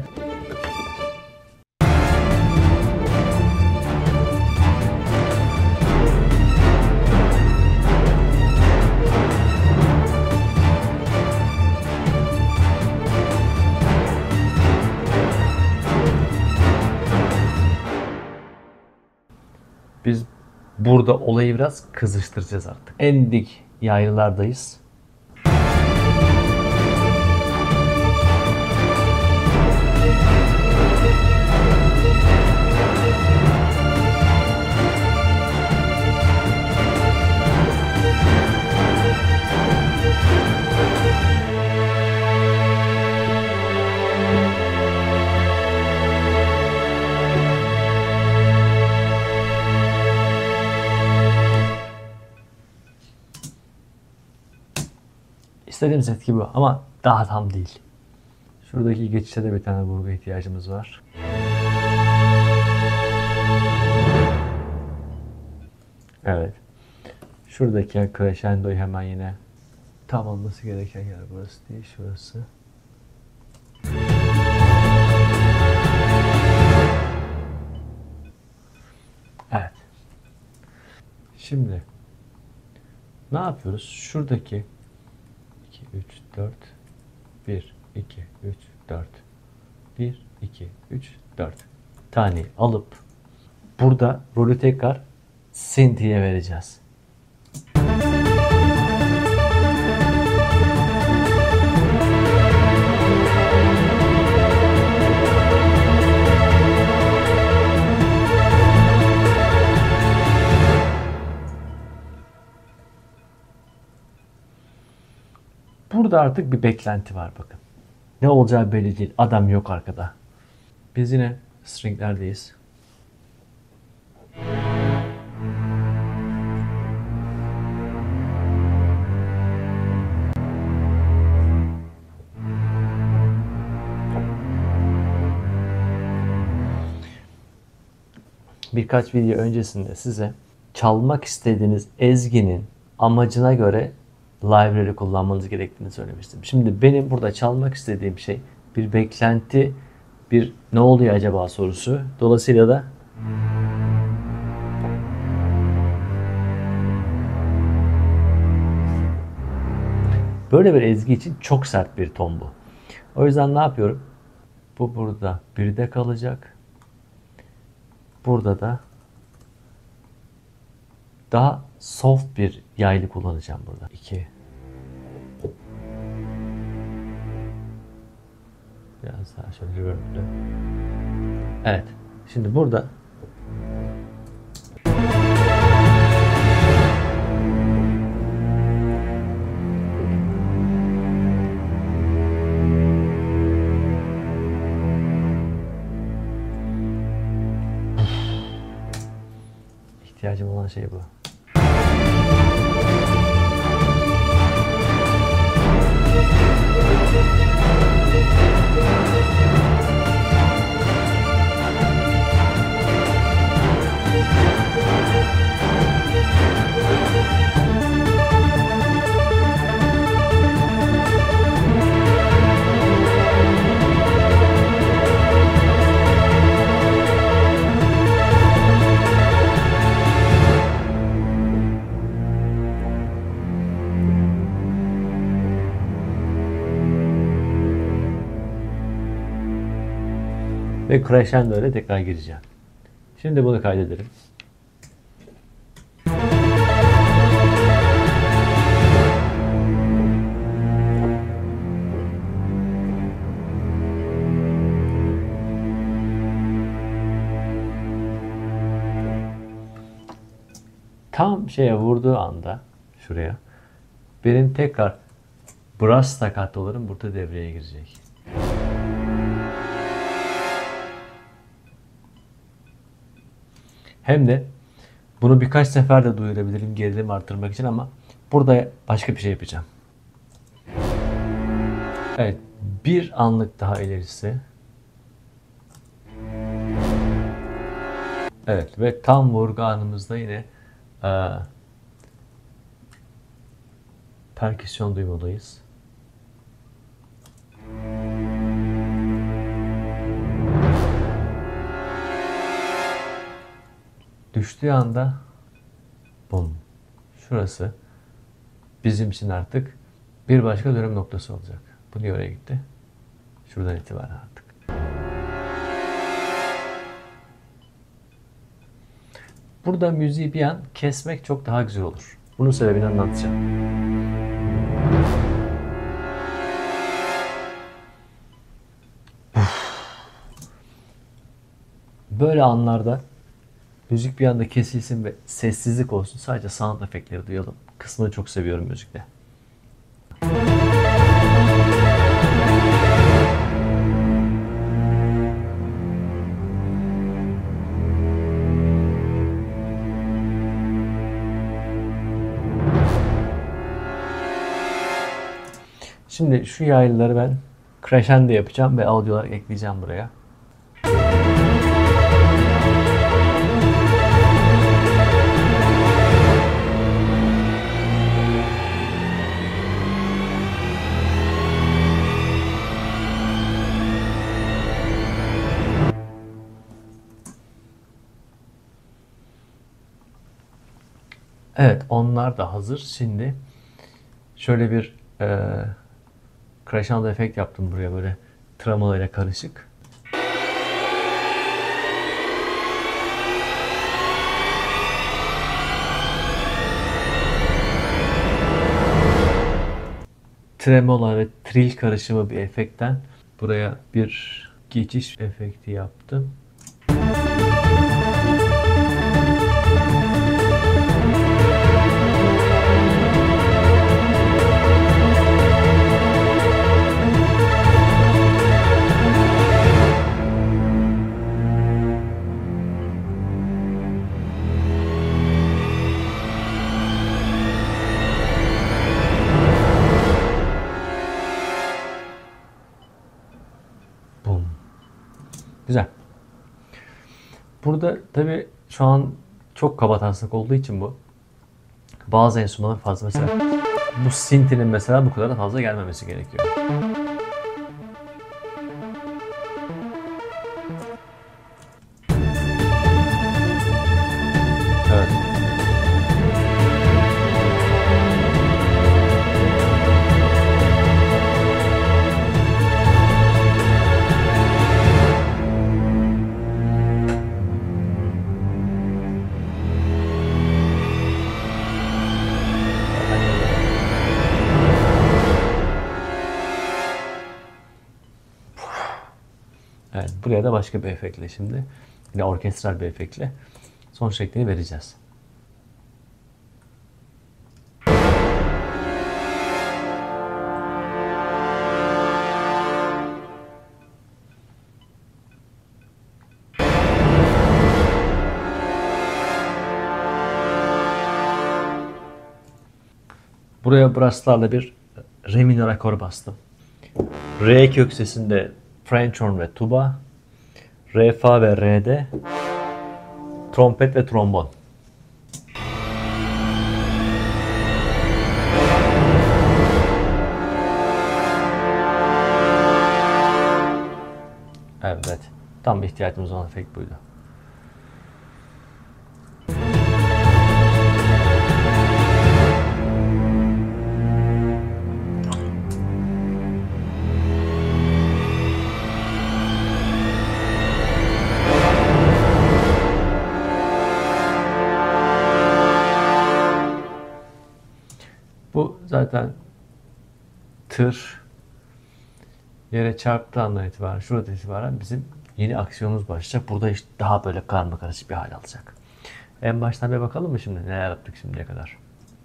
biz burada olayı biraz kızıştıracağız artık. En dik yaylılardayız. İstediğimiz etki bu ama daha tam değil. Şuradaki geçişte de bir tane vurgu ihtiyacımız var. Evet. Şuradaki crescendo'yu hemen yine tam olması gereken yer burası değil, şurası. Evet. Şimdi ne yapıyoruz? Şuradaki iki, üç, dört, bir, iki, üç, dört, bir, iki, üç, dört taneyi alıp burada rolü tekrar synth'ye vereceğiz. Burada artık bir beklenti var bakın. Ne olacağı belli değil. Adam yok arkada. Biz yine stringlerdeyiz. Birkaç video öncesinde size çalmak istediğiniz ezginin amacına göre library kullanmanız gerektiğini söylemiştim. Şimdi benim burada çalmak istediğim şey bir beklenti, bir ne oluyor acaba sorusu. Dolayısıyla da böyle bir ezgi için çok sert bir ton bu. O yüzden ne yapıyorum? Bu burada birde kalacak. burada da daha soft bir yaylı kullanacağım burada. iki. Biraz daha şöyle reverb'lü. Evet. Şimdi burada ihtiyacım olan şey bu. Ve crescendo ile tekrar gireceğim. Şimdi bunu kaydedelim. Tam şeye vurduğu anda şuraya benim tekrar brass staccato'larım burada devreye girecek. Hem de bunu birkaç sefer de duyurabilirim gerilimi arttırmak için ama burada başka bir şey yapacağım. Evet, bir anlık daha ilerisi. Evet ve tam vurgu anımızda yine e, perküsyon duymalıyız. Düştüğü anda bum. Şurası bizim için artık bir başka dönüm noktası olacak. Bu niye oraya gitti? Şuradan itibaren artık. Burada müziği bir an kesmek çok daha güzel olur. Bunun sebebini anlatacağım. Böyle anlarda müzik bir anda kesilsin ve sessizlik olsun. Sadece sound efektleri duyalım. Kısmını çok seviyorum müzikte. Şimdi şu yaylıları ben crescendo yapacağım ve audio olarak ekleyeceğim buraya. Evet, onlar da hazır. Şimdi şöyle bir e, crescendo efekt yaptım buraya böyle tremolo ile karışık. Tremolo ve trill karışımı bir efektten buraya bir geçiş efekti yaptım. Güzel. Burada tabii şu an çok kabataslak olduğu için bu. Bazı enstrümanlar fazla mesela bu synth'inin mesela bu kadar da fazla gelmemesi gerekiyor. Evet. Evet, buraya da başka bir efektle şimdi. Yine orkestral bir efektle son şeklini vereceğiz. Buraya brasslarla bir re minör akor bastım. Re kök sesinde French horn ve tuba, re fa ve re'de trompet ve trombon. Evet, tam ihtiyacımız olan efekt buydu. Bu zaten tır yere çarptığı andan itibaren, şurada itibaren bizim yeni aksiyonumuz başlayacak. Burada işte daha böyle karmakarışık bir hal alacak. En baştan bir bakalım mı şimdi neler yaptık şimdiye kadar?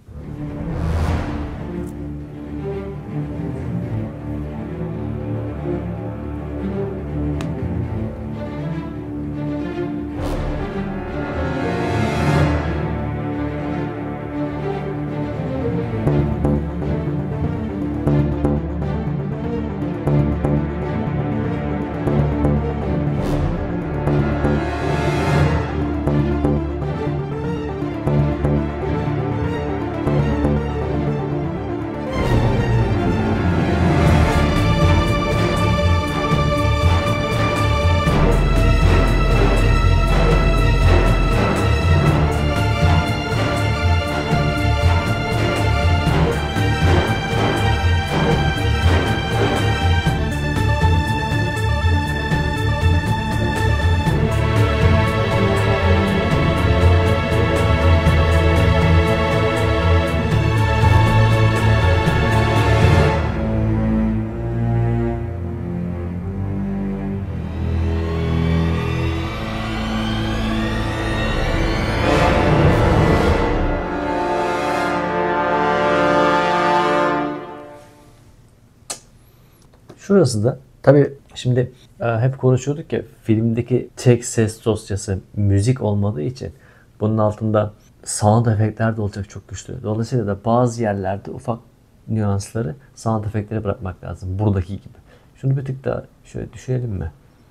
Şurası da tabii şimdi e, hep konuşuyorduk ya, filmdeki tek ses dosyası müzik olmadığı için bunun altında sound efektler de olacak çok güçlü. Dolayısıyla da bazı yerlerde ufak nüansları sound efektlere bırakmak lazım. Buradaki gibi. Şunu bir tık daha şöyle düşünelim mi?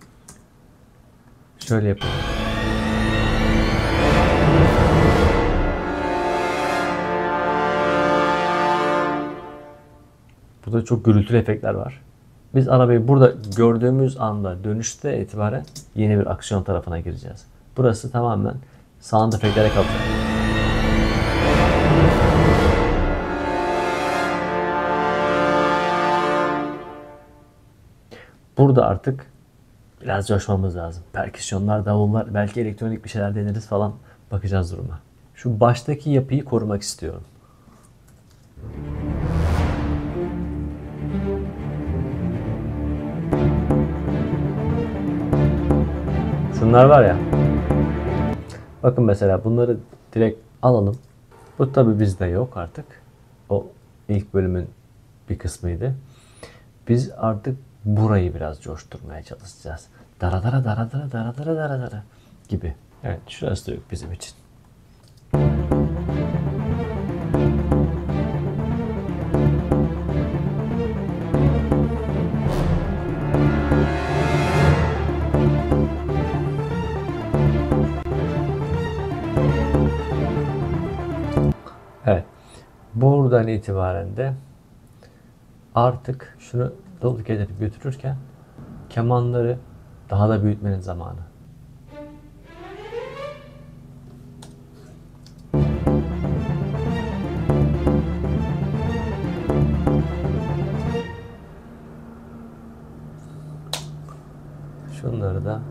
Şöyle yapalım. Burada çok gürültülü efektler var. Biz arabayı burada gördüğümüz anda dönüşte itibaren yeni bir aksiyon tarafına gireceğiz. Burası tamamen sound efektlere kalacak. Burada artık biraz coşmamız lazım. Perküsyonlar, davullar, belki elektronik bir şeyler deneriz falan. Bakacağız duruma. Şu baştaki yapıyı korumak istiyorum. Şunlar var ya. Bakın mesela bunları direkt alalım. Bu tabi bizde yok artık. O ilk bölümün bir kısmıydı. Biz artık burayı biraz coşturmaya çalışacağız. Dara dara dara dara dara dara dara dara gibi. Evet, şurası da yok bizim için. Evet. Buradan itibaren de artık şunu dolu getirip götürürken kemanları daha da büyütmenin zamanı. Şunları da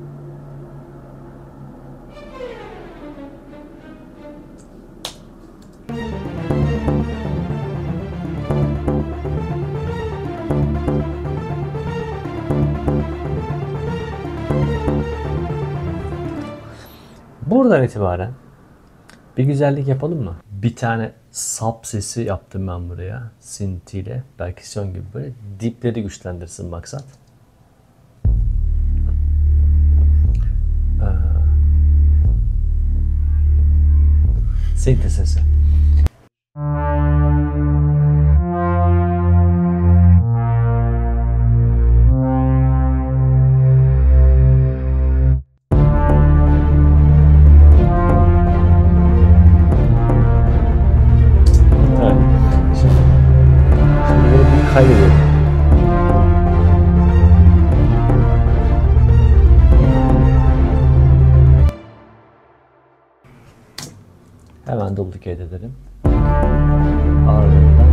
Buradan itibaren bir güzellik yapalım mı? Bir tane sap sesi yaptım ben buraya. Synth perküsyon gibi böyle dipleri güçlendirsin maksat. Ee, synth sesi. Kaydediyorum. Hemen duplicate edelim. Ardından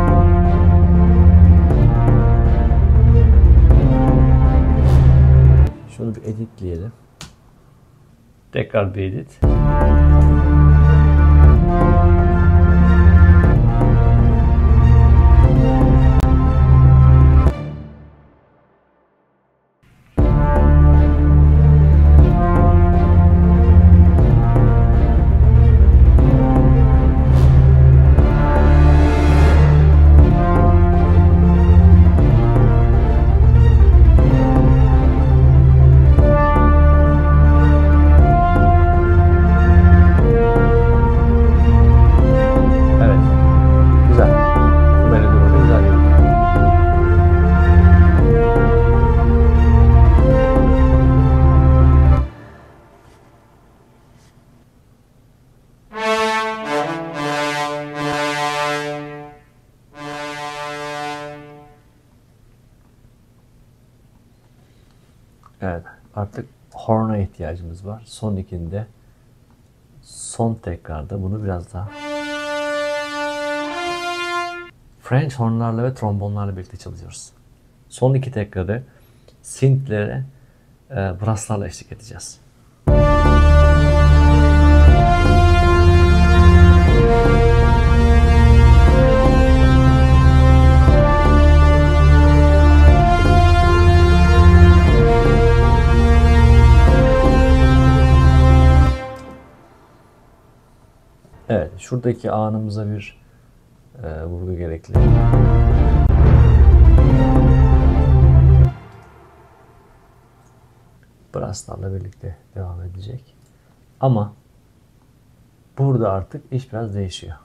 şunu bir editleyelim. Tekrar bir edit. Evet, artık horn'a ihtiyacımız var. Son ikinde, son tekrarda bunu biraz daha French hornlarla ve trombonlarla birlikte çalıyoruz. Son iki tekrarı synth'lere, e, brasslarla eşlik edeceğiz. Evet, şuradaki anımıza bir e, vurgu gerekli. Brasslarla birlikte devam edecek. Ama burada artık iş biraz değişiyor.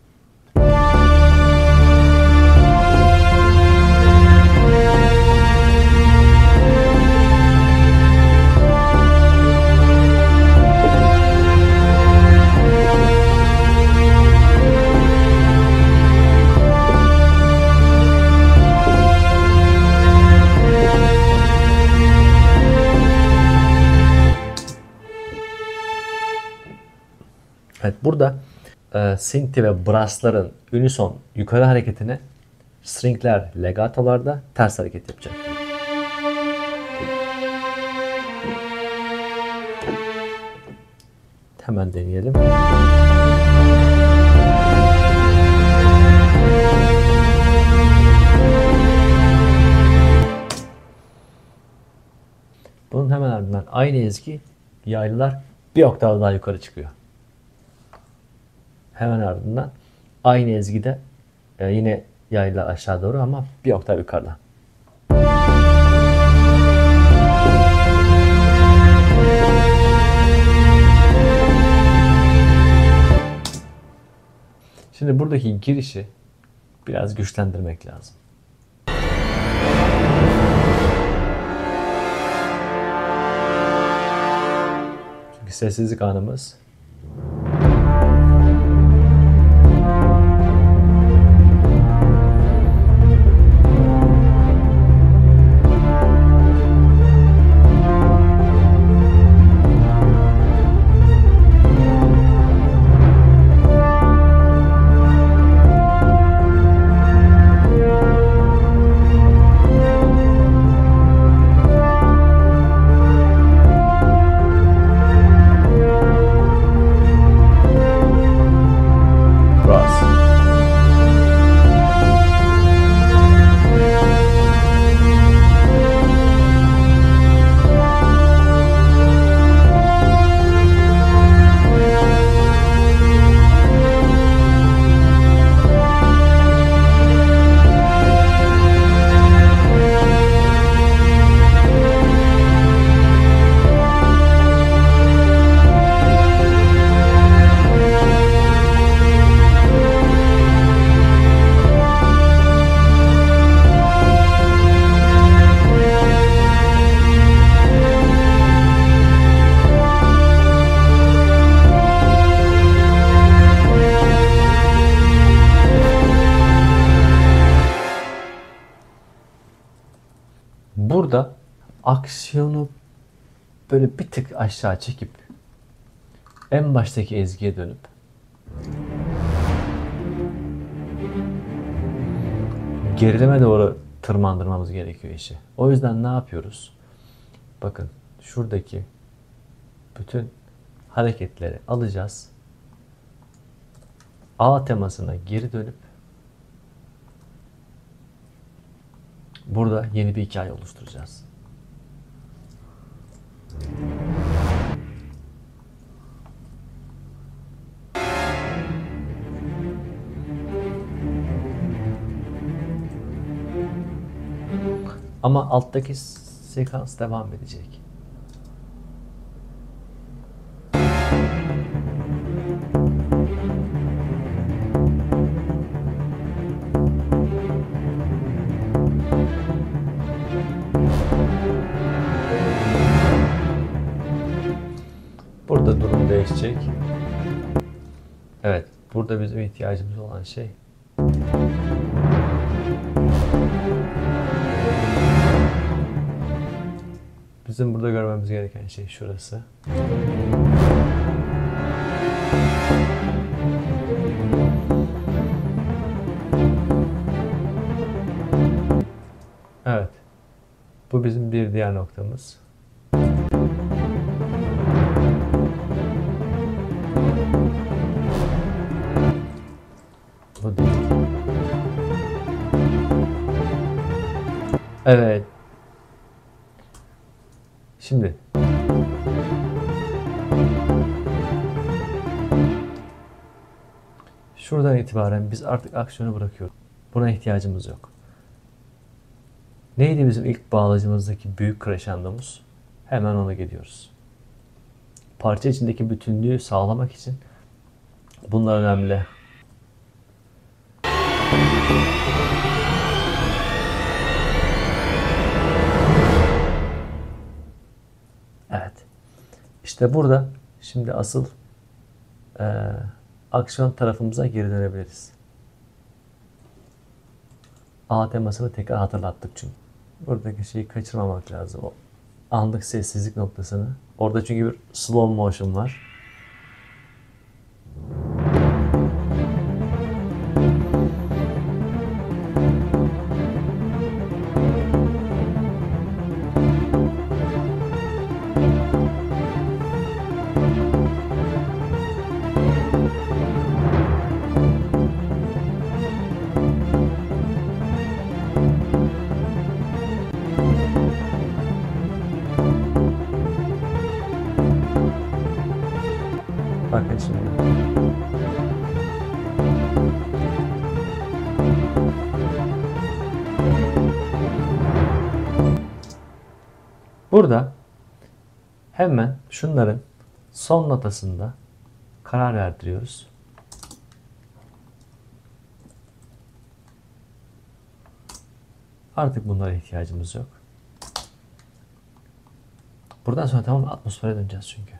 Evet, burada e, synth ve brassların unison yukarı hareketine stringler legatolarda ters hareket yapacak. Hemen deneyelim. Bunun hemen ardından aynı ezgi yaylılar bir oktav daha yukarı çıkıyor. Hemen ardından aynı ezgide e, yine yayla aşağı doğru ama bir oktav yukarıda. Şimdi buradaki girişi biraz güçlendirmek lazım. Çünkü sessizlik anımız aksiyonu böyle bir tık aşağı çekip en baştaki ezgiye dönüp gerilime doğru tırmandırmamız gerekiyor işi. O yüzden ne yapıyoruz? Bakın şuradaki bütün hareketleri alacağız. A temasına geri dönüp burada yeni bir hikaye oluşturacağız. Ama alttaki sekans devam edecek. Burada durum değişecek. Evet, burada bizim ihtiyacımız olan şey bizim burada görmemiz gereken şey şurası. Evet. Bu bizim bir diğer noktamız. Bu değil. Evet. Şimdi şuradan itibaren biz artık aksiyonu bırakıyoruz. Buna ihtiyacımız yok. Neydi bizim ilk bağlacımızdaki büyük crescendomuz? Hemen ona gidiyoruz. Parça içindeki bütünlüğü sağlamak için bunlar önemli. Evet. İşte burada şimdi asıl e, aksiyon tarafımıza geri dönebiliriz. A temasını tekrar hatırlattık çünkü. Buradaki şeyi kaçırmamak lazım. O anlık sessizlik noktasını. Orada çünkü bir slow motion var. Bakın şimdi. Burada hemen şunların son notasında karar verdiriyoruz. Artık bunlara ihtiyacımız yok. Buradan sonra tamam atmosfere döneceğiz çünkü.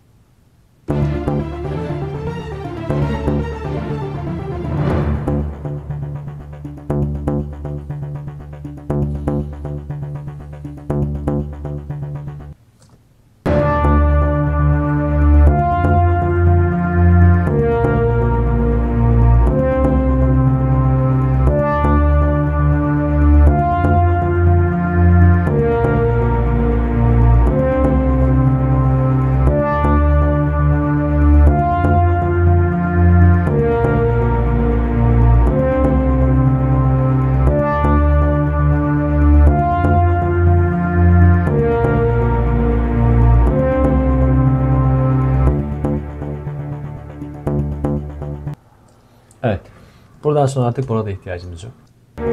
Evet. Buradan sonra artık buna da ihtiyacımız yok.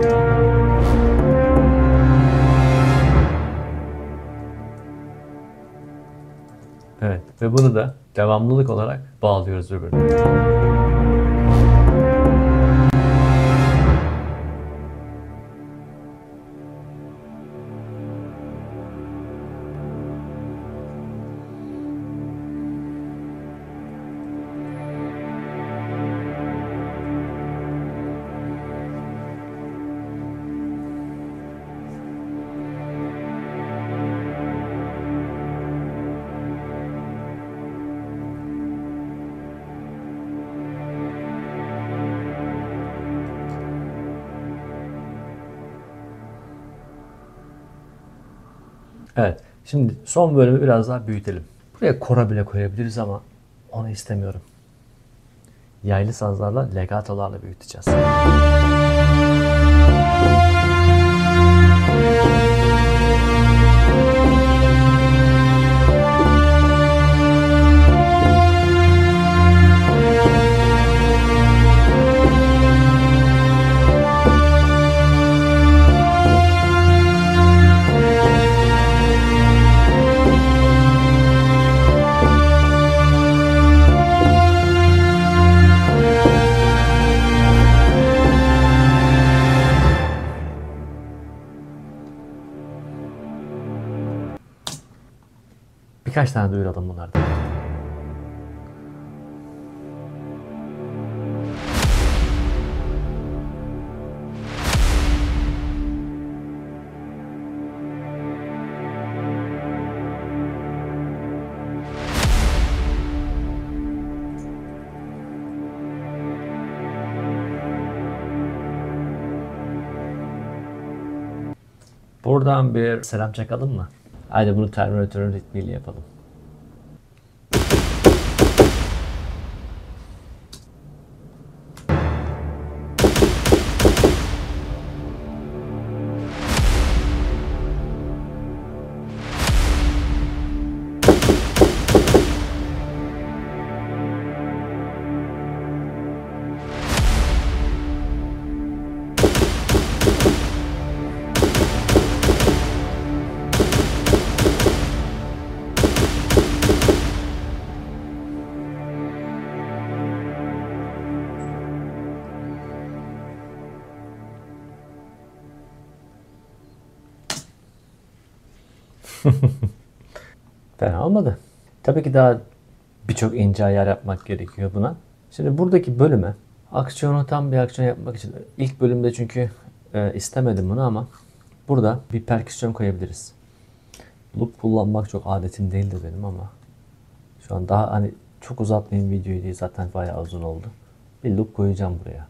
Evet. Ve bunu da devamlılık olarak bağlıyoruz birbirine. Evet. Şimdi son bölümü biraz daha büyütelim. Buraya kora bile koyabiliriz ama onu istemiyorum. Yaylı sazlarla, legatolarla büyüteceğiz. Birkaç tane duyuralım bunlardan. Buradan bir selam çakalım mı? Hadi bunu Terminator'ın ritmiyle yapalım. Fena olmadı. Tabii ki daha birçok ince ayar yapmak gerekiyor buna. Şimdi buradaki bölüme aksiyonu tam bir aksiyon yapmak için ilk bölümde çünkü e, istemedim bunu ama burada bir perküsyon koyabiliriz. Loop kullanmak çok adetim değildi benim ama şu an daha hani çok uzatmayayım videoyu diye zaten bayağı uzun oldu. Bir loop koyacağım buraya.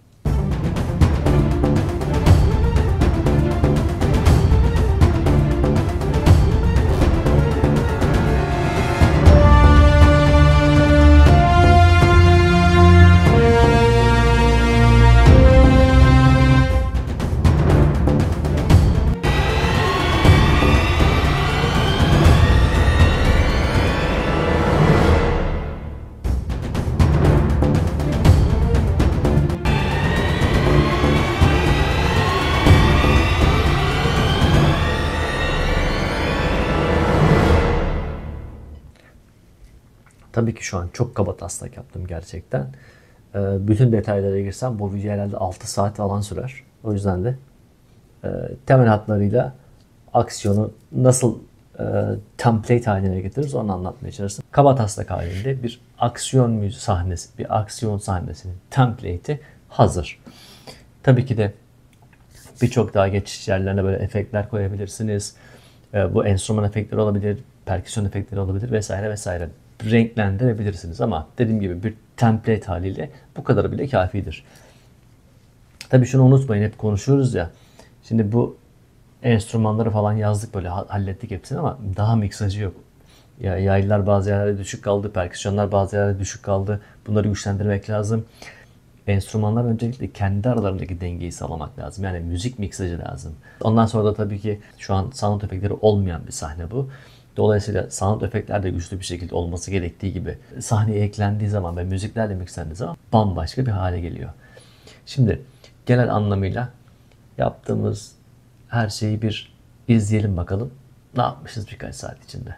Tabii ki şu an çok kabataslak yaptım gerçekten. Ee, bütün detaylara girsem bu video herhalde altı saat falan sürer. O yüzden de e, temel hatlarıyla aksiyonu nasıl e, template haline getiririz onu anlatmaya çalıştım. Kabataslak halinde bir aksiyon müziği sahnesi, bir aksiyon sahnesinin template'i hazır. Tabii ki de birçok daha geçiş yerlerine böyle efektler koyabilirsiniz. E, bu enstrüman efektleri olabilir, perküsyon efektleri olabilir vesaire vesaire. Renklendirebilirsiniz ama dediğim gibi bir template haliyle bu kadar bile kafidir. Tabii şunu unutmayın, hep konuşuyoruz ya. Şimdi bu enstrümanları falan yazdık, böyle hallettik hepsini ama daha miksajı yok. Ya yaylılar bazı yerlerde düşük kaldı, perküsyonlar bazı yerlerde düşük kaldı. Bunları güçlendirmek lazım. Enstrümanlar öncelikle kendi aralarındaki dengeyi sağlamak lazım. Yani müzik miksajı lazım. Ondan sonra da tabii ki şu an sound efektleri olmayan bir sahne bu. Dolayısıyla sound efektler de güçlü bir şekilde olması gerektiği gibi sahneye eklendiği zaman ve müziklerle mixlendiği zaman bambaşka bir hale geliyor. Şimdi genel anlamıyla yaptığımız her şeyi bir izleyelim bakalım. Ne yapmışız birkaç saat içinde.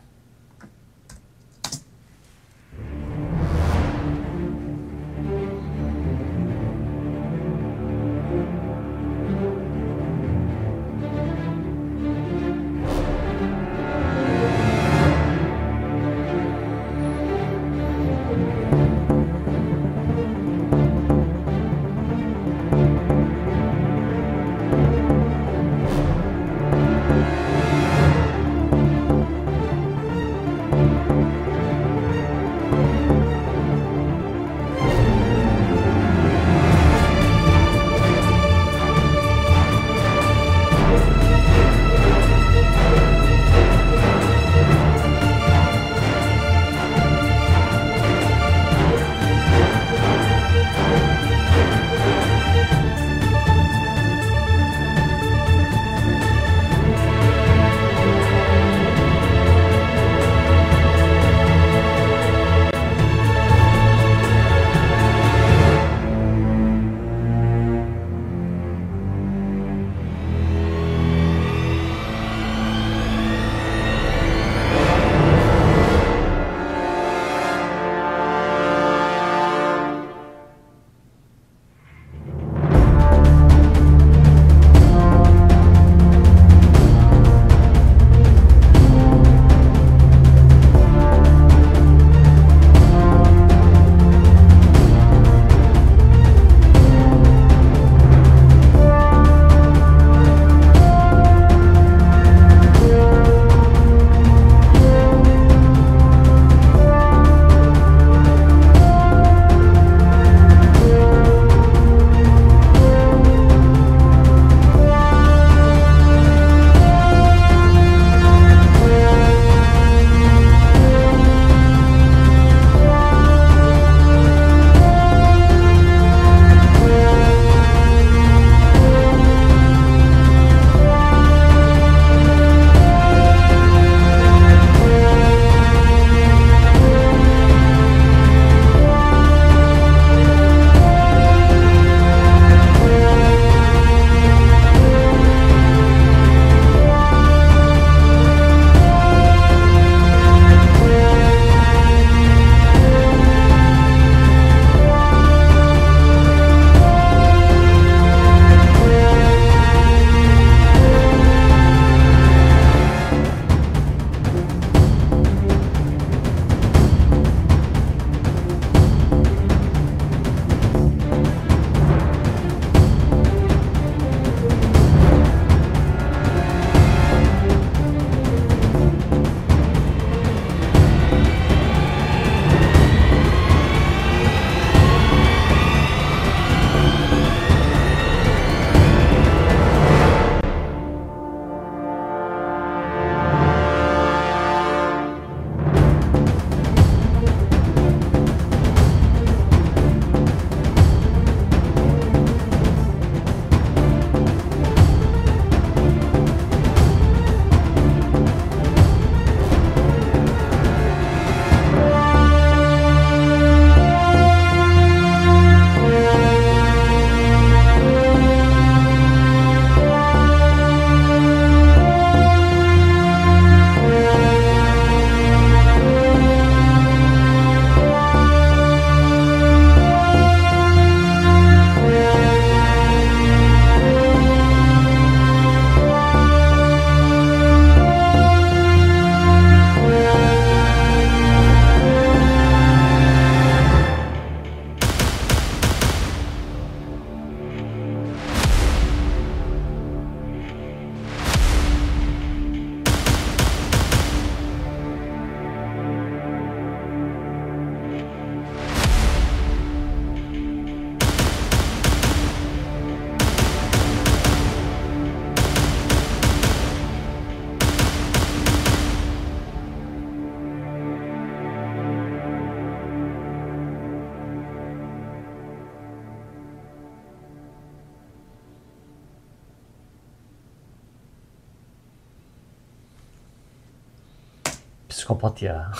Psikopat ya.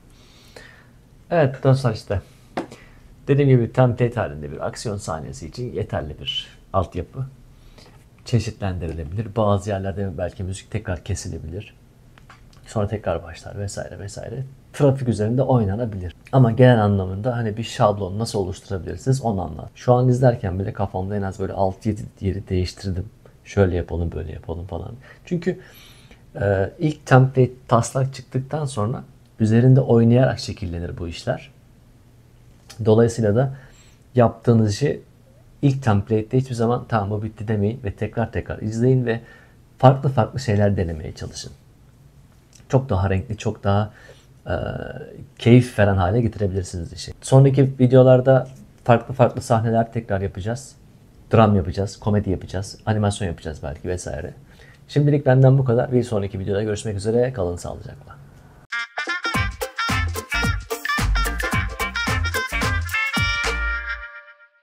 Evet dostlar işte. Dediğim gibi template halinde bir aksiyon sahnesi için yeterli bir altyapı. Çeşitlendirilebilir. Bazı yerlerde belki müzik tekrar kesilebilir. Sonra tekrar başlar vesaire vesaire. Trafik üzerinde oynanabilir. Ama genel anlamında hani bir şablon nasıl oluşturabilirsiniz onu anlat. Şu an izlerken bile kafamda en az böyle altı yedi yeri değiştirdim. Şöyle yapalım böyle yapalım falan. Çünkü e, ilk template taslak çıktıktan sonra üzerinde oynayarak şekillenir bu işler. Dolayısıyla da yaptığınız işi ilk template'de hiçbir zaman tamam bu bitti demeyin ve tekrar tekrar izleyin ve farklı farklı şeyler denemeye çalışın. Çok daha renkli, çok daha e, keyif veren hale getirebilirsiniz işi. Sonraki videolarda farklı farklı sahneler tekrar yapacağız. Dram yapacağız, komedi yapacağız, animasyon yapacağız belki vesaire. Şimdilik benden bu kadar. Bir sonraki videoda görüşmek üzere. Kalın sağlıcakla.